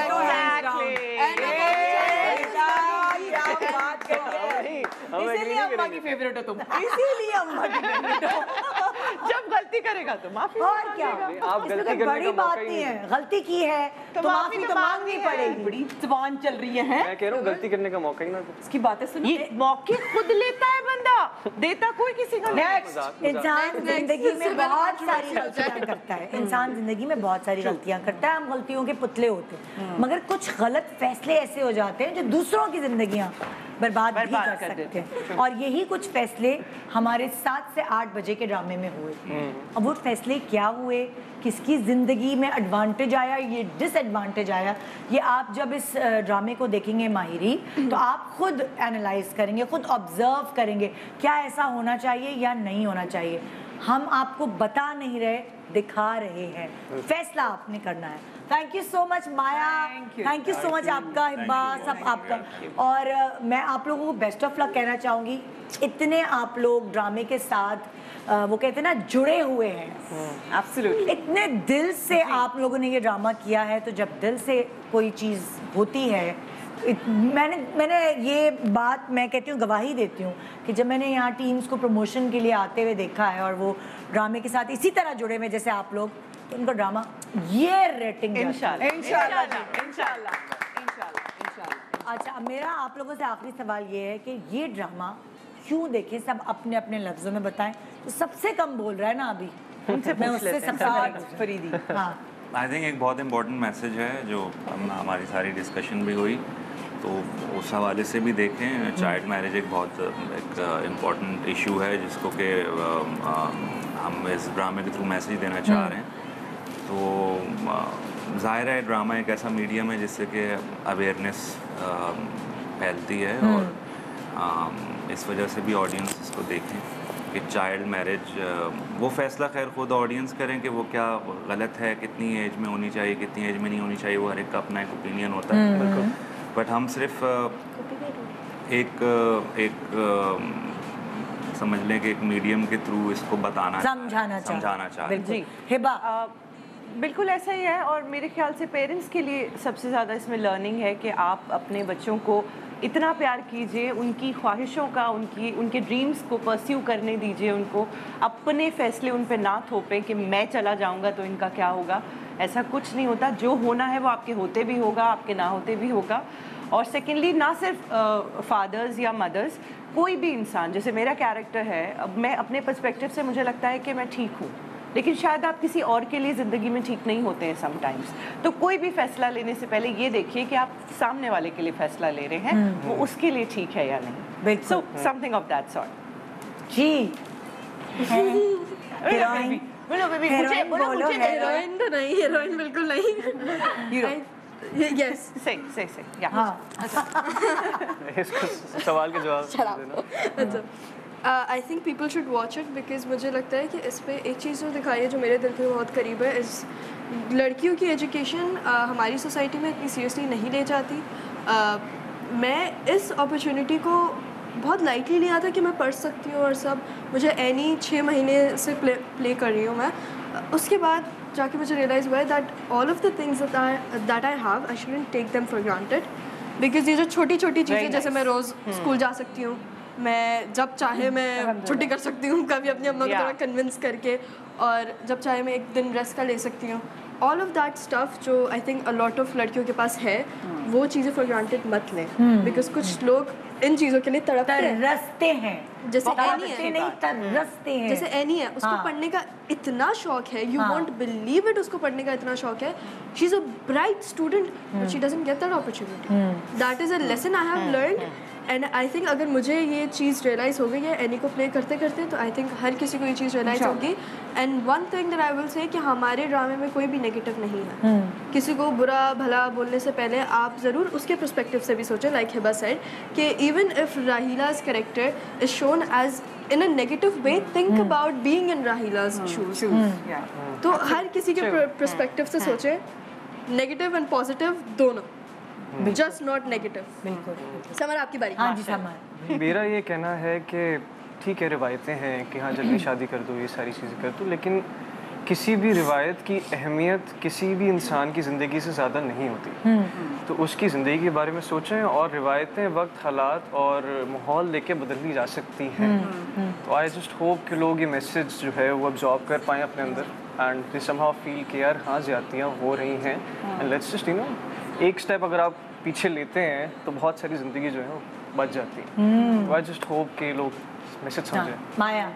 इसीलिए अम्मा की फेवरेट हो तुम इसीलिए अम्मा की फेवरेट हो जब गलती करेगा तो माफी और क्या आप गलती करने बड़ी का बात मौका ही नहीं है नहीं गलती की है तो माफी तो मांगनी पड़ेगी बड़ी जुबान चल रही है मैं कह रहा हूँ गलती करने का मौका ही ना दो इसकी बातें सुनो ये मौके खुद लेता है बंदा देता कोई किसी का नहीं नेक्स्ट इंसान जिंदगी में बहुत सारी गलतियां करता है इंसान जिंदगी में बहुत सारी गलतियां करता है हम गलतियों के पुतले होते हैं मगर कुछ गलत फैसले ऐसे हो जाते हैं जो दूसरों की जिंदगियां बर्बाद भी कर सकते हैं और यही कुछ फैसले हमारे सात से आठ बजे के ड्रामे में हुए अब वो फैसले क्या हुए किसकी ज़िंदगी में एडवांटेज आया ये डिसएडवांटेज आया ये आप जब इस ड्रामे को देखेंगे माहिरी तो आप खुद एनालाइज करेंगे खुद ऑब्जर्व करेंगे क्या ऐसा होना चाहिए या नहीं होना चाहिए हम आपको बता नहीं रहे दिखा रहे हैं फैसला आपने करना है thank you so much Maya thank you so much आपका हिब्बा सब आपका और uh, मैं आप लोगों को बेस्ट ऑफ लक कहना चाहूँगी इतने आप लोग ड्रामे के साथ uh, वो कहते हैं ना जुड़े हुए हैं एब्सोल्युटली इतने दिल से आप लोगों ने ये ड्रामा किया है तो जब दिल से कोई चीज़ होती है इत, मैंने मैंने ये बात मैं कहती हूँ गवाही देती हूँ कि जब मैंने यहाँ टीम्स को प्रमोशन के लिए आते हुए देखा है और वो ड्रामे के साथ इसी तरह जुड़े हुए जैसे आप लोग तो उनका ड्रामा ये रेटिंग इंशाल्लाह इंशाल्लाह इंशाल्लाह इंशाल्लाह इंशाल्लाह अच्छा अब मेरा आप लोगों से आखिरी सवाल ये है कि ये ड्रामा क्यों देखें सब अपने अपने लफ्जों में बताएं तो सबसे कम बोल रहा है ना अभी मैं उससे सबसे फरीदी हाँ आई थिंक एक बहुत इम्पोर्टेंट मैसेज है जो हम हमारी सारी डिस्कशन भी हुई तो उस हवाले से भी देखें चाइल्ड मैरिज एक बहुत एक इम्पोर्टेंट इशू है जिसको कि हम इस ड्रामे के थ्रू मैसेज देना चाह रहे हैं तो जाहिर है ड्रामा एक ऐसा मीडियम है जिससे कि अवेयरनेस फैलती है और इस वजह से भी ऑडियंस इसको देखें कि चाइल्ड मैरिज वो फैसला खैर खुद ऑडियंस करें कि वो क्या गलत है कितनी एज में होनी चाहिए कितनी एज में नहीं होनी चाहिए वो हर एक का अपना एक ओपिनियन होता है बट हम सिर्फ एक एक समझ लें कि एक मीडियम के थ्रू इसको बताना समझाना समझाना चाह रहे हैं हिबा बिल्कुल ऐसा ही है और मेरे ख्याल से पेरेंट्स के लिए सबसे ज़्यादा इसमें लर्निंग है कि आप अपने बच्चों को इतना प्यार कीजिए उनकी ख्वाहिशों का उनकी उनके ड्रीम्स को परस्यू करने दीजिए उनको अपने फैसले उन पर ना थोपें कि मैं चला जाऊंगा तो इनका क्या होगा ऐसा कुछ नहीं होता जो होना है वो आपके होते भी होगा आपके ना होते भी होगा और सेकेंडली ना सिर्फ फादर्स या मदर्स कोई भी इंसान जैसे मेरा कैरेक्टर है अब मैं अपने पर्सपेक्टिव से मुझे लगता है कि मैं ठीक हूँ लेकिन शायद आप किसी और के लिए ज़िंदगी में ठीक नहीं होते हैं समटाइम्स तो कोई भी फैसला लेने से पहले ये देखिए कि आप सामने वाले के लिए फैसला ले रहे हैं वो उसके लिए ठीक है या नहीं so something of that sort जी हीरोइन बोलो बेबी मुझे बोलो मुझे हीरोइन तो नहीं हीरोइन बिल्कुल नहीं यस सही सही सही या हाँ इसको सवाल के जवाब देना I think people should watch it because मुझे लगता है कि इस पर एक चीज़ जो दिखाई है जो मेरे दिल के बहुत करीब है इस लड़कियों की एजुकेशन uh, हमारी सोसाइटी में इतनी सीरियसली नहीं ले जाती uh, मैं इस अपॉर्चुनिटी को बहुत लाइटली लिया था कि मैं पढ़ सकती हूँ और सब। मुझे एनी छः महीने से प्ले प्ले कर रही हूँ मैं। उसके बाद जाके मुझे रियलाइज़ हुआ that all of the things that I that I have I shouldn't take them for granted, because ये जो छोटी छोटी चीज़ें, जैसे मैं रोज़ स्कूल जा सकती हूँ, मैं जब चाहे मैं छुट्टी कर सकती हूँ, कभी अपनी अम्मा को थोड़ा कन्विंस करके, और जब चाहे मैं एक दिन रेस्ट का ले सकती हूँ। ऑल ऑफ दैट स्टफ जो I think a lot of लड़कियों के पास है, वो चीज़ें फॉर ग्रांटेड मत लें, बिकॉज कुछ लोग इन चीज़ों के लिए तड़पते हैं, तरसते हैं। जैसे बहुत एनी है, नहीं तरसते हैं। जैसे एनी है, उसको हाँ। पढ़ने का इतना शौक है, यू वोंट बिलीव इट, उसको पढ़ने का इतना शौक है। She is a bright student but she doesn't get that opportunity. That is a lesson I have learned, and I think अगर मुझे ये चीज़ रियलाइज़ हो गई है एनी को प्ले करते करते, तो आई थिंक हर किसी को ये चीज़ रियलाइज़ होगी। And one thing that I will say कि हमारे ड्रामे में कोई भी नेगेटिव नहीं है। किसी को बुरा भला बोलने से पहले आप ज़रूर उसके पर्सपेक्टिव से भी सोचें, लाइक हिबा सेड कि even if Raheela's character is shown as in a negative way, think hmm. about being in Rahila's hmm. shoes. Hmm. Yeah. तो हर किसी के पर्सपेक्टिव से सोचें, नेगेटिव एंड पॉजिटिव दोनों, जस्ट नॉट नेगेटिव। बिल्कुल। समर आपकी बारी। हाँ जी समर। मेरा ये कहना है कि ठीक है, रिवायतें हैं कि हाँ जल्दी शादी कर दो, ये सारी चीज़ें कर दो, लेकिन किसी भी रिवायत की अहमियत किसी भी इंसान की ज़िंदगी से ज़्यादा नहीं होती। तो उसकी ज़िंदगी के बारे में सोचें, और रिवायतें वक्त, हालात और माहौल लेके बदलनी जा सकती हैं। तो आई जस्ट होप कि लोग ये मैसेज जो है वो अब्जॉर्ब कर पाएँ अपने अंदर, एंड दे समहाउ फील कि यार हाँ ज़्यादतियाँ हो रही हैं, and let's just you know एक स्टेप अगर आप पीछे लेते हैं तो बहुत सारी ज़िंदगी जो है वो बच जाती है। तो आई जस्ट होप कि लोग मैसेज समझें। माया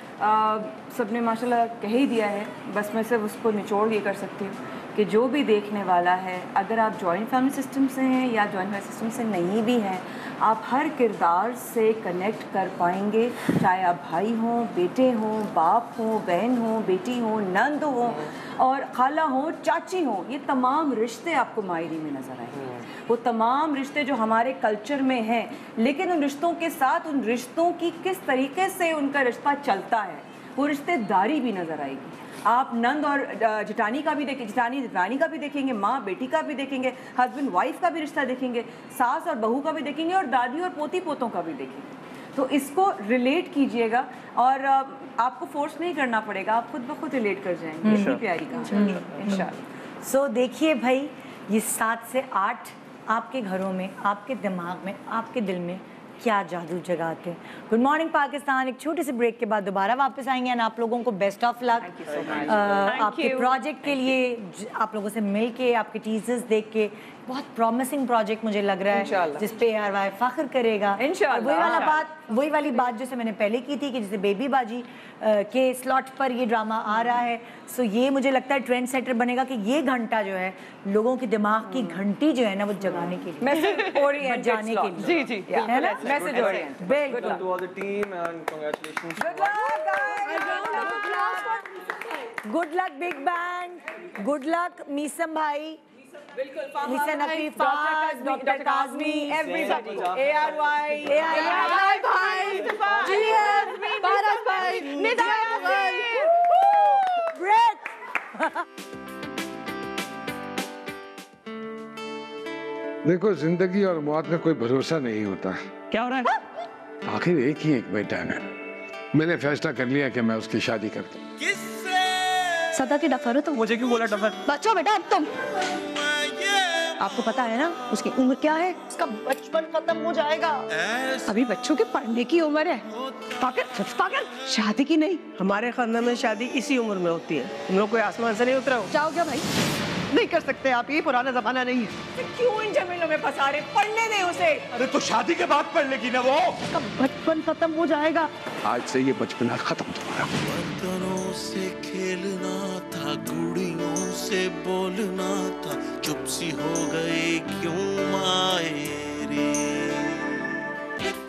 सबने माशाल्लाह कह ही दिया है, बस मैं सिर्फ उसको निचोड़ ये कर सकती हूँ कि जो भी देखने वाला है, अगर आप जॉइंट फैमिली सिस्टम से हैं या जॉइंट फैमिली सिस्टम से नहीं भी हैं, आप हर किरदार से कनेक्ट कर पाएंगे, चाहे आप भाई हों, बेटे हों, बाप हों, बहन हों, बेटी हों, नंद हों और खाला हों, चाची हों, ये तमाम रिश्ते आपको मायरी में नज़र आएंगे। वो तमाम रिश्ते जो हमारे कल्चर में हैं, लेकिन उन रिश्तों के साथ उन रिश्तों की किस तरीके से उनका रिश्ता चलता है, वो रिश्तेदारी भी नज़र आएगी। आप नंद और जिठानी का भी देखें, जिठानी जिठानी का भी देखेंगे, माँ बेटी का भी देखेंगे, हस्बैंड वाइफ का भी रिश्ता देखेंगे, सास और बहू का भी देखेंगे, और दादी और पोती पोतों का भी देखेंगे। तो इसको रिलेट कीजिएगा, और आपको फोर्स नहीं करना पड़ेगा, आप खुद ब खुद रिलेट कर जाएंगे। इतनी प्यारी कहानी इंशाल्लाह। सो देखिए भाई, ये सात से आठ आपके घरों में, आपके दिमाग में, आपके दिल में क्या जादू जगाते हैं। गुड मॉर्निंग पाकिस्तान, एक छोटे से ब्रेक के बाद दोबारा वापस आएंगे, एंड आप लोगों को बेस्ट ऑफ लक आपके प्रोजेक्ट के लिए। आप लोगों से मिल के, आपके टीजर्स देख के बहुत प्रॉमिसिंग प्रोजेक्ट मुझे लग रहा है, जिस पे आर वाई फख्र करेगा। इंशाल्लाह। वही वाला बात वही वाली बात जैसे मैंने पहले की थी कि जैसे बेबी बाजी के स्लॉट पर ये ड्रामा आ रहा है, सो ये मुझे लगता है ट्रेंड सेटर बनेगा कि ये घंटा जो है लोगों के दिमाग की घंटी जो है ना वो जगाने के लिए, मैसेज ओरिएंटेड जाने के लिए। जी जी, है ना, मैसेज ओरिएंटेड। बिल्कुल। To all the team and congratulations. Good luck guys, good luck big bang, good luck Meesam भाई, mister Naqeef, doctor Kazmi, everybody, ARY, ARY भाई, जीएस, भारत भाई, निदान भाई, ब्रेक। देखो, जिंदगी और मौत में कोई भरोसा नहीं होता। क्या हो रहा है? आखिर एक ही एक बेटा है, मैंने फैसला कर लिया कि मैं उसकी शादी कर दूं। सदा की डफर हो तुम। मुझे क्यों बोला डफर? बच्चों बेटा अब तुम, आपको पता है ना उसकी उम्र क्या है? उसका बचपन खत्म हो जाएगा। अभी बच्चों के पढ़ने की उम्र है। पागल, पागल, शादी की नहीं। हमारे खानदान में शादी इसी उम्र में होती है। तुम लोग कोई आसमान से नहीं उतरा हो? जाओ क्या भाई? नहीं कर सकते आप, ये पुराना जमाना नहीं है। क्यों इन जमीनों में फंसा रहे? पढ़ने दे उसे। अरे तो शादी के बाद पढ़ लेगी ना वो। उसका बचपन खत्म हो जाएगा। आज से ये बचपन खत्म तुम्हारा। बर्तनों से खेलना था, गुड़ियों से बोलना था, चुप सी हो गई क्यों मायरी।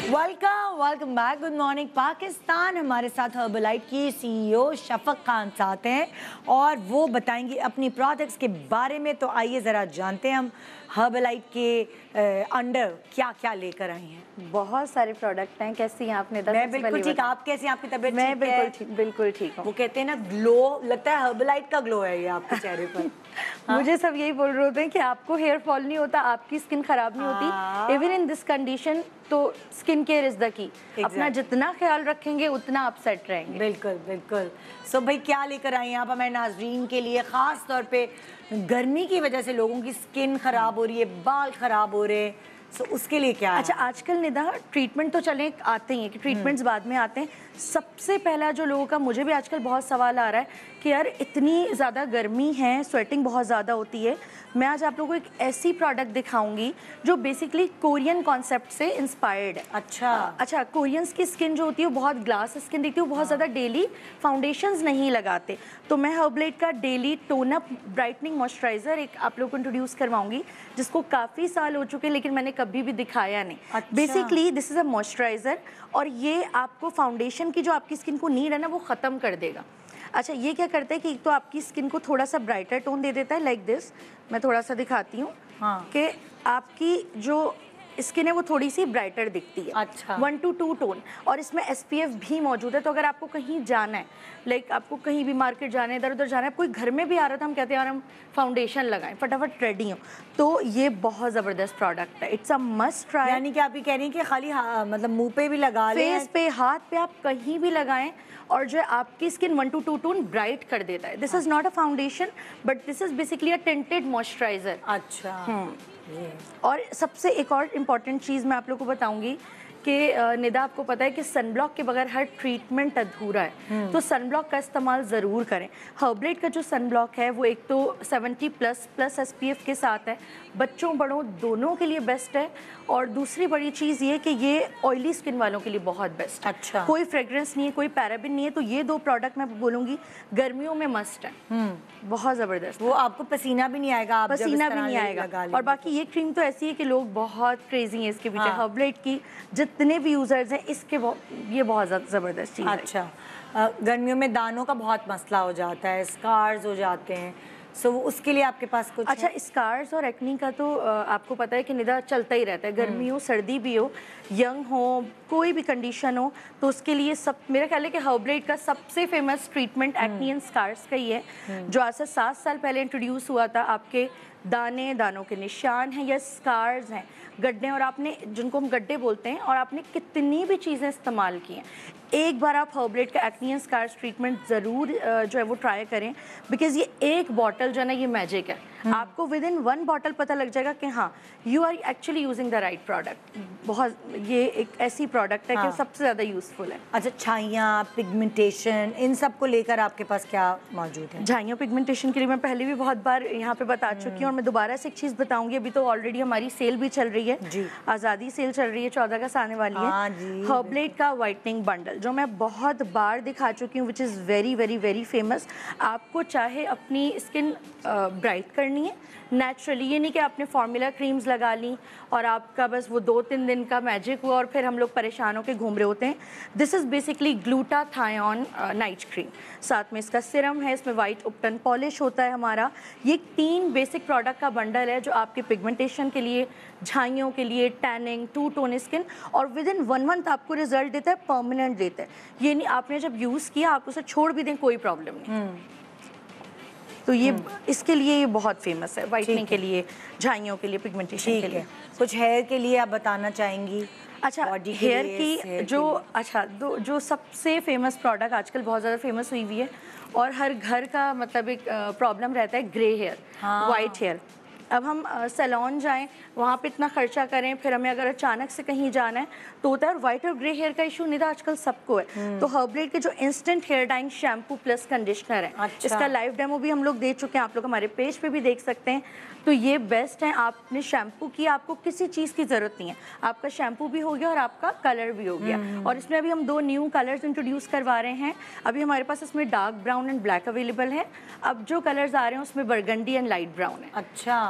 Welcome welcome back, good morning Pakistan. हमारे साथ हर्बलाइट की सीईओ शफक खान साथ हैं और वो बताएंगी अपनी प्रोडक्ट्स के बारे में। तो आइए ज़रा जानते हैं हम हर्बलाइट के अंडर क्या क्या लेकर आई हैं। बहुत सारे प्रोडक्ट हैं। कैसी हैं आपने? मैं बिल्कुल ठीक, आप कैसी हैं? आपकी तबीयत मैं ठीक है? बिल्कुल ठीक, बिल्कुल ठीक हूँ। वो कहते हैं ना ग्लो, लगता है हर्बलाइट का ग्लो है ये आपके चेहरे पर। हाँ? मुझे सब यही बोल रहे होते हैं कि आपको हेयर फॉल नहीं होता, आपकी स्किन खराब नहीं होती। इवन इन दिस कंडीशन तो skin care is the key. अपना जितना ख्याल रखेंगे उतना आप सेट रहेंगे। बिल्कुल बिल्कुल। सो भाई क्या लेकर आई हैं आप हमारे नाजरीन के लिए? ख़ास तौर पे गर्मी की वजह से लोगों की स्किन खराब हो रही है, बाल खराब हो रहे हैं, सो उसके लिए क्या अच्छा है? आजकल निदा ट्रीटमेंट तो चले आते ही हैं कि ट्रीटमेंट्स बाद में आते हैं। सबसे पहला जो लोगों का, मुझे भी आजकल बहुत सवाल आ रहा है कि यार इतनी ज़्यादा गर्मी है, स्वेटिंग बहुत ज़्यादा होती है। मैं आज आप लोगों को एक ऐसी प्रोडक्ट दिखाऊंगी जो बेसिकली कोरियन कॉन्सेप्ट से इंस्पायर्ड है। अच्छा अच्छा कोरियंस की स्किन जो होती है वो बहुत ग्लास स्किन दिखती है, वो बहुत ज़्यादा डेली फाउंडेशंस नहीं लगाते। तो मैं हर्बलाइट का daily tone up brightening moisturiser एक आप लोग को इंट्रोड्यूस करवाऊंगी, जिसको काफ़ी साल हो चुके हैं लेकिन मैंने कभी भी दिखाया नहीं। अच्छा। Basically this is a moisturiser और ये आपको फाउंडेशन की जो आपकी स्किन को नीड है ना वो ख़त्म कर देगा। अच्छा ये क्या करता है कि तो आपकी स्किन को थोड़ा सा ब्राइटर टोन दे देता है, लाइक दिस। मैं थोड़ा सा दिखाती हूँ हाँ। कि आपकी जो स्किन है वो थोड़ी सी ब्राइटर दिखती है। अच्छा। वन टू टू टोन और इसमें एस पी एफ भी मौजूद है। तो अगर आपको कहीं जाना है, लाइक आपको कहीं भी मार्केट जाना है, इधर उधर जाना है, कोई घर में भी आ रहा था, हम कहते हैं यार हम फाउंडेशन लगाएं, फटाफट रेडी हो, तो ये बहुत ज़बरदस्त प्रोडक्ट है। It's a must try. यानी कि आप ये कह रही हैं कि खाली मतलब मुंह पे भी लगा लें, फेस पे, हाथ पे, आप कहीं भी लगाएं और जो आपकी skin one two two tone bright कर देता है। This is not a foundation but this is basically a tinted moisturiser. अच्छा। और सबसे एक और इम्पॉर्टेंट चीज़ मैं आप लोग को बताऊंगी कि निदा आपको पता है कि सनब्लॉक के बगैर हर ट्रीटमेंट अधूरा है, तो सनब्लॉक का इस्तेमाल ज़रूर करें। हर्बलाइट का जो सनब्लॉक है वो एक तो seventy plus plus S P F के साथ है, बच्चों बड़ों दोनों के लिए बेस्ट है। और दूसरी बड़ी चीज़ ये कि ये ऑयली स्किन वालों के लिए बहुत बेस्ट है। अच्छा। कोई फ्रेग्रेंस नहीं है, कोई पैराबिन नहीं है, तो ये दो प्रोडक्ट मैं बोलूँगी गर्मियों में मस्ट है। बहुत ज़बरदस्त। वो आपको पसीना भी नहीं आएगा, आप पसीना भी नहीं आएगा। और बाकी ये क्रीम तो ऐसी है कि लोग बहुत क्रेजी हैं इसके पीछे। हाँ। हर्बलाइट की जितने भी यूज़र्स हैं इसके ये बहुत ज़बरदस्त चीज़ है। अच्छा गर्मियों में दानों का बहुत मसला हो जाता है, स्कार्स हो जाते हैं, सो so, उसके लिए आपके पास कुछ अच्छा स्कार्स और एक्नी का तो आपको पता है कि निदा चलता ही रहता है, गर्मी हो सर्दी भी हो, यंग हो, कोई भी कंडीशन हो, तो उसके लिए सब मेरा ख्याल है कि हर्बलाइट का सबसे famous treatment acne and scars का ही है, जो आज से सात साल पहले इंट्रोड्यूस हुआ था। आपके दाने, दानों के निशान हैं या स्कार्स हैं, गड्ढे, और आपने जिनको हम गड्ढे बोलते हैं, और आपने कितनी भी चीज़ें इस्तेमाल की हैं, एक बार आप हर्बलाइट का एक्नी एंड स्कार्स ट्रीटमेंट ज़रूर जो है वो ट्राई करें, बिकॉज ये एक बॉटल जो है ना ये मैजिक है। आपको विद इन वन बॉटल पता लग जाएगा कि हाँ you are actually using the right product. बहुत ये एक ऐसी प्रोडक्ट है हाँ। कि सबसे ज़्यादा यूज़फुल है। अच्छा छाइयाँ, पिगमेंटेशन, इन सब को लेकर आपके पास क्या मौजूद है? झाइयों पिगमेंटेशन के लिए मैं पहले भी बहुत बार यहाँ पे बता चुकी हूँ और मैं दोबारा से एक चीज़ बताऊंगी। अभी तो ऑलरेडी हमारी सेल भी चल रही है जी, आज़ादी सेल चल रही है, चौदह अगस्त आने वाली हाँ है। जी। हर्बलाइट का वाइटनिंग बंडल जो मैं बहुत बार दिखा चुकी हूँ, which is very very very famous. आपको चाहे अपनी स्किन ब्राइट करनी है नेचुरली, ये नहीं कि आपने फार्मूला क्रीम्स लगा ली और आपका बस वो दो तीन दिन का मैजिक हुआ और फिर हम लोग परेशान होकर घूम रहे होते हैं। This is basically glutathione night cream, साथ में इसका सिरम है, इसमें वाइट उपटन पॉलिश होता है हमारा। ये तीन बेसिक प्रोडक्ट का बंडल है जो आपके पिगमेंटेशन के लिए, झाइयों के लिए, टैनिंग, टू टोन स्किन, और विद इन वन मंथ आपको रिजल्ट देता है, परमानेंट देता है। ये नहीं आपने जब यूज़ किया आप उसे छोड़ भी दें कोई प्रॉब्लम नहीं। तो ये इसके लिए ये बहुत फेमस है, वाइटनिंग के लिए, झाइयों के लिए, पिगमेंटेशन के लिए। कुछ हेयर के लिए आप बताना चाहेंगी? अच्छा हेयर की जो अच्छा दो जो सबसे फेमस प्रोडक्ट आजकल बहुत ज़्यादा फेमस हुई हुई है और हर घर का मतलब एक प्रॉब्लम रहता है, ग्रे हेयर, वाइट हेयर। अब हम सैलून जाएं, वहाँ पे इतना खर्चा करें, फिर हमें अगर अचानक से कहीं जाना है तो होता है। और वाइट और ग्रे हेयर का इशू निदा आजकल सबको है, तो हर्बलाइट के जो instant hair dyeing shampoo plus conditioner है, अच्छा। इसका लाइव डेमो भी हम लोग दे चुके हैं, आप लोग हमारे पेज पे भी देख सकते हैं। तो ये बेस्ट है, आपने शैम्पू की, आपको किसी चीज़ की ज़रूरत नहीं है, आपका शैम्पू भी हो गया और आपका कलर भी हो गया। और इसमें अभी हम दो न्यू कलर्स इंट्रोड्यूस करवा रहे हैं। अभी हमारे पास इसमें dark brown and black available है। अब जो कलर्स आ रहे हैं उसमें बरगंडी एंड लाइट ब्राउन है। अच्छा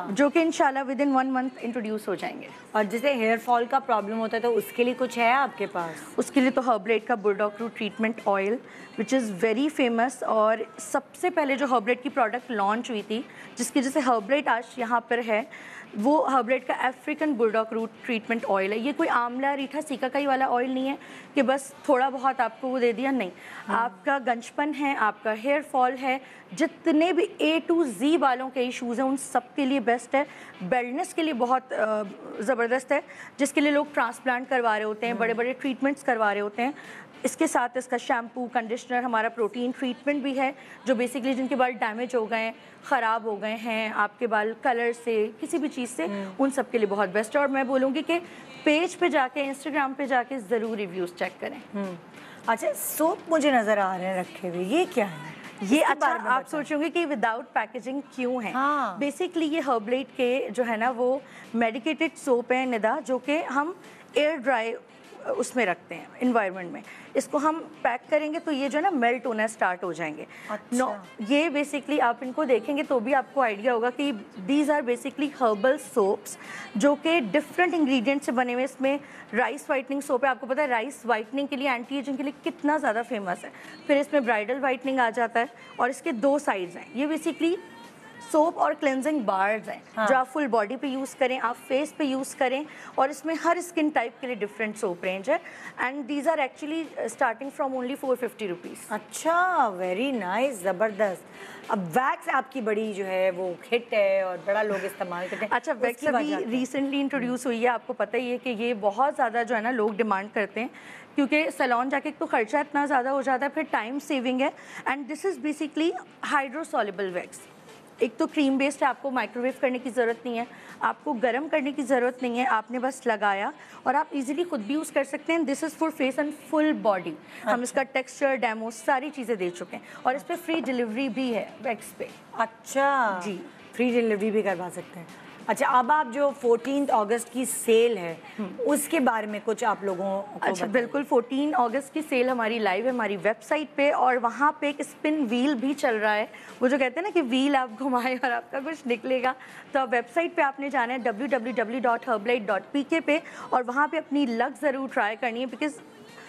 जो कि इंशाल्लाह within one month introduce हो जाएंगे। और जैसे हेयर फॉल का प्रॉब्लम होता है तो उसके लिए कुछ है आपके पास? उसके लिए तो हर्बलेट का bulldog root treatment oil which is very famous, और सबसे पहले जो हर्बलेट की प्रोडक्ट लॉन्च हुई थी जिसकी जैसे हर्बलेट आज यहाँ पर है, वो हर्बलेट का African bulldog root treatment oil है। ये कोई आंवला रीठा सीकाकाई वाला ऑयल नहीं है कि बस थोड़ा बहुत आपको वो दे दिया, नहीं। आपका गंजपन है, आपका हेयर फॉल है, जितने भी ए टू जी बालों के इश्यूज़ हैं उन सब के लिए बेस्ट है। बेल्डनेस के लिए बहुत ज़बरदस्त है, जिसके लिए लोग ट्रांसप्लांट करवा रहे होते हैं, बड़े बड़े ट्रीटमेंट्स करवा रहे होते हैं। इसके साथ इसका शैम्पू, कंडीशनर, हमारा प्रोटीन ट्रीटमेंट भी है, जो बेसिकली जिनके बाल डैमेज हो गए हैं, ख़राब हो गए हैं, आपके बाल कलर से, किसी भी चीज़ से, उन सब के लिए बहुत बेस्ट है। और मैं बोलूँगी कि पेज पे जाके, इंस्टाग्राम पे जाके ज़रूर रिव्यूज़ चेक करें। अच्छा, सोप मुझे नज़र आ रहे हैं रखे हुए, ये क्या है? ये अच्छा, आप सोचोगे कि विदाउट पैकेजिंग क्यों है? हाँ। बेसिकली ये हर्बलेट के जो है ना वो मेडिकेटेड सोप है निदा, जो कि हम एयर ड्राई उसमें रखते हैं इन्वायरमेंट में। इसको हम पैक करेंगे तो ये जो है ना मेल्ट होना स्टार्ट हो जाएंगे। अच्छा। नो, ये बेसिकली आप इनको देखेंगे तो भी आपको आइडिया होगा कि these are basically herbal soaps जो कि डिफरेंट इंग्रेडिएंट से बने हुए। इसमें राइस वाइटनिंग सोप है, आपको पता है राइस वाइटनिंग के लिए, एंटी एजिंग के लिए कितना ज़्यादा फेमस है। फिर इसमें ब्राइडल वाइटनिंग आ जाता है, और इसके दो साइड्स हैं। ये बेसिकली सोप और क्लेंजिंग बार्स हैं। हाँ। जो आप फुल बॉडी पे यूज़ करें, आप फेस पे यूज़ करें, और इसमें हर स्किन टाइप के लिए डिफरेंट सोप रेंज है। And these are actually starting from only four fifty rupees. अच्छा, वेरी नाइस, ज़बरदस्त। अब वैक्स आपकी बड़ी जो है वो हिट है और बड़ा लोग इस्तेमाल करते हैं। अच्छा, वैक्स अभी रिसेंटली इंट्रोड्यूस हुई है, आपको पता ही है कि ये बहुत ज़्यादा जो है ना लोग डिमांड करते हैं, क्योंकि सैलून जाके तो खर्चा इतना ज़्यादा हो जाता है, फिर टाइम सेविंग है। And this is basically hydrosoluble wax. एक तो क्रीम बेस्ड है, आपको माइक्रोवेव करने की ज़रूरत नहीं है, आपको गर्म करने की ज़रूरत नहीं है, आपने बस लगाया और आप इजीली खुद भी यूज़ कर सकते हैं। This is for face and full body. हम इसका टेक्सचर, डेमो, सारी चीज़ें दे चुके हैं, और इस पर फ्री डिलीवरी भी है वैक्स पे। अच्छा जी, फ्री डिलीवरी भी करवा सकते हैं। अच्छा, अब आप जो फोर्टीन अगस्त की सेल है उसके बारे में कुछ आप लोगों को अच्छा बिल्कुल, फोर्टीन अगस्त की सेल हमारी लाइव है हमारी वेबसाइट पे, और वहाँ पे एक स्पिन व्हील भी चल रहा है। वो जो कहते हैं ना कि व्हील आप घुमाएं और आपका कुछ निकलेगा, तो वेबसाइट पे आपने जाना है W W W dot Herbalite dot P K पे, और वहाँ पे अपनी लक ज़रूर ट्राई करनी है। बिकॉज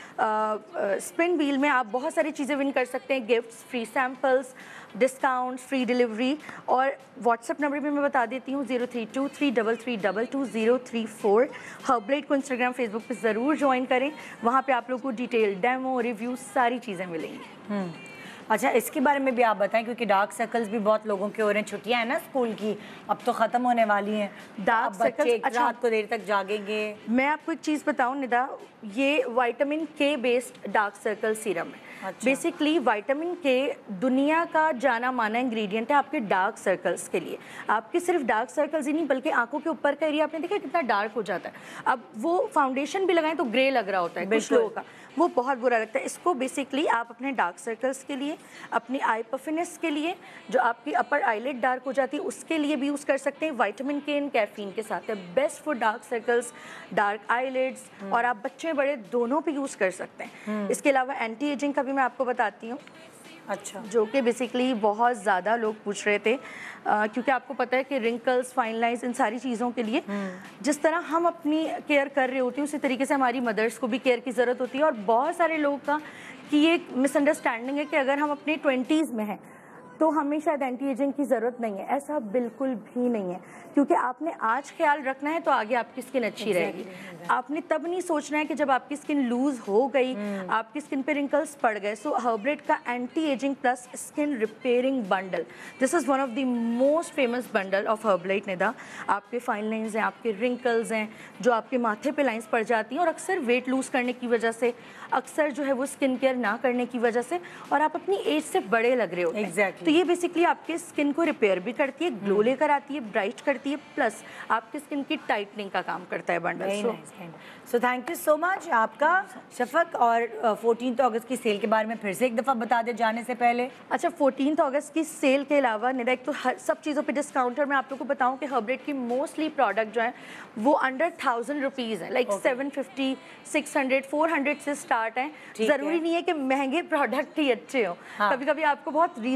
स्पिन व्हील में आप बहुत सारी चीज़ें विन कर सकते हैं, gifts, free samples, discount, free delivery. और व्हाट्सएप नंबर भी मैं बता देती हूँ, zero three two three double three double two zero three four. हर्बलाइट को इंस्टाग्राम, फेसबुक पे ज़रूर ज्वाइन करें, वहाँ पे आप लोग को डिटेल, डेमो, रिव्यू, सारी चीज़ें मिलेंगी। अच्छा, इसके बारे में भी आप बताएं, क्योंकि डार्क सर्कल्स भी बहुत लोगों के हो रहे हैं, छुट्टियां हैं ना स्कूल की, अब तो ख़त्म होने वाली हैं। डार्क सर्कल्स, अच्छा, रात को देर तक जागेंगे। मैं आपको एक चीज़ बताऊं निदा, ये विटामिन के बेस्ड डार्क सर्कल सीरम है। अच्छा। बेसिकली विटामिन के दुनिया का जाना माना इंग्रेडिएंट है आपके डार्क सर्कल्स के लिए। आपके सिर्फ डार्क सर्कल्स ही नहीं, बल्कि आंखों के ऊपर का एरिया आपने देखा कितना डार्क हो जाता है। अब वो फाउंडेशन भी लगाएं तो ग्रे लग रहा होता है कुछ लोगों का, वो बहुत बुरा लगता है। इसको बेसिकली आप अपने डार्क सर्कल्स के लिए, अपनी आई पफिनेस के लिए, जो आपकी अपर आईलिड डार्क हो जाती है उसके लिए भी यूज़ कर सकते हैं। विटामिन के इन कैफीन के साथ है, best for dark circles, dark eyelids, और आप बच्चे बड़े दोनों पे यूज़ कर सकते हैं। इसके अलावा एंटी एजिंग का भी मैं आपको बताती हूँ। अच्छा, जो कि बेसिकली बहुत ज़्यादा लोग पूछ रहे थे, आ, क्योंकि आपको पता है कि रिंकल्स, फाइन लाइंस, इन सारी चीज़ों के लिए जिस तरह हम अपनी केयर कर रहे होते हैं उसी तरीके से हमारी मदर्स को भी केयर की ज़रूरत होती है। और बहुत सारे लोगों का कि ये मिसअंडरस्टैंडिंग है कि अगर हम अपने ट्वेंटीज़ में हैं तो हमें शायद एंटी एजिंग की ज़रूरत नहीं है। ऐसा बिल्कुल भी नहीं है, क्योंकि आपने आज ख्याल रखना है तो आगे आपकी स्किन अच्छी रहेगी। आपने तब नहीं सोचना है कि जब आपकी स्किन लूज हो गई, आपकी स्किन पे रिंकल्स पड़ गए। सो हर्बलेट का anti ageing plus skin repairing bundle, this is one of the most famous bundle of हर्बलेट निदा। आपके फाइन लाइंस हैं, आपके रिंकल्स हैं, जो आपके माथे पे लाइंस पड़ जाती हैं, और अक्सर वेट लूज करने की वजह से, अक्सर जो है वो स्किन केयर ना करने की वजह से, और आप अपनी एज से बड़े लग रहे होते हैं। exactly. तो ये बेसिकली आपके स्किन को रिपेयर भी करती है, ग्लो लेकर आती है, ब्राइट करती है, प्लस आपकी स्किन की टाइटनिंग का काम करता है bundle. So thank you so much आपका शफक। और फोर्टीन अगस्त की सेल के बारे में फिर से एक दफ़ा बता दे जाने से पहले। अच्छा, फोर्टीन अगस्त की सेल के अलावा निदा एक तो हर सब चीज़ों पे डिस्काउंट है। मैं आप लोगों को बताऊं कि हर्बलेट की मोस्टली प्रोडक्ट जो है वो अंडर थाउजेंड रुपीज़ है, like seven fifty, six hundred, four hundred से स्टार्ट है। ज़रूरी नहीं है कि महंगे प्रोडक्ट ही अच्छे हो, कभी कभी आपको बहुत रीजनेबल प्राइस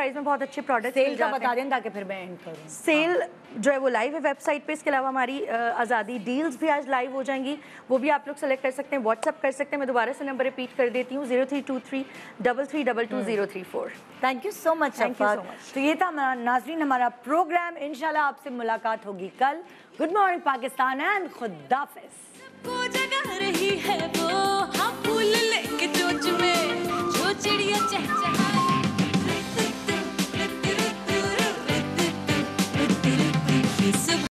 प्राइस में बहुत अच्छे प्रोडक्ट सेल का बता दें ताकि फिर मैं एंड करूं। सेल जो है वो लाइव है वेबसाइट पे। इसके अलावा हमारी अ, आज़ादी डील्स भी आज लाइव हो जाएंगी, वो भी आप लोग सेलेक्ट कर सकते हैं, व्हाट्सअप कर सकते हैं। मैं दोबारा से नंबर रिपीट कर देती हूँ, zero three two three double three double two zero three four. Thank you so much. Thank you so much. तो ये था हमारा नाजरीन हमारा प्रोग्राम। इंशाल्लाह आपसे मुलाकात होगी कल। गुड मॉर्निंग पाकिस्तान एंड खुदाफिज। को जगह रही है वो, हाँ फूल लेके चोच में, जो चिड़िया चहचहाए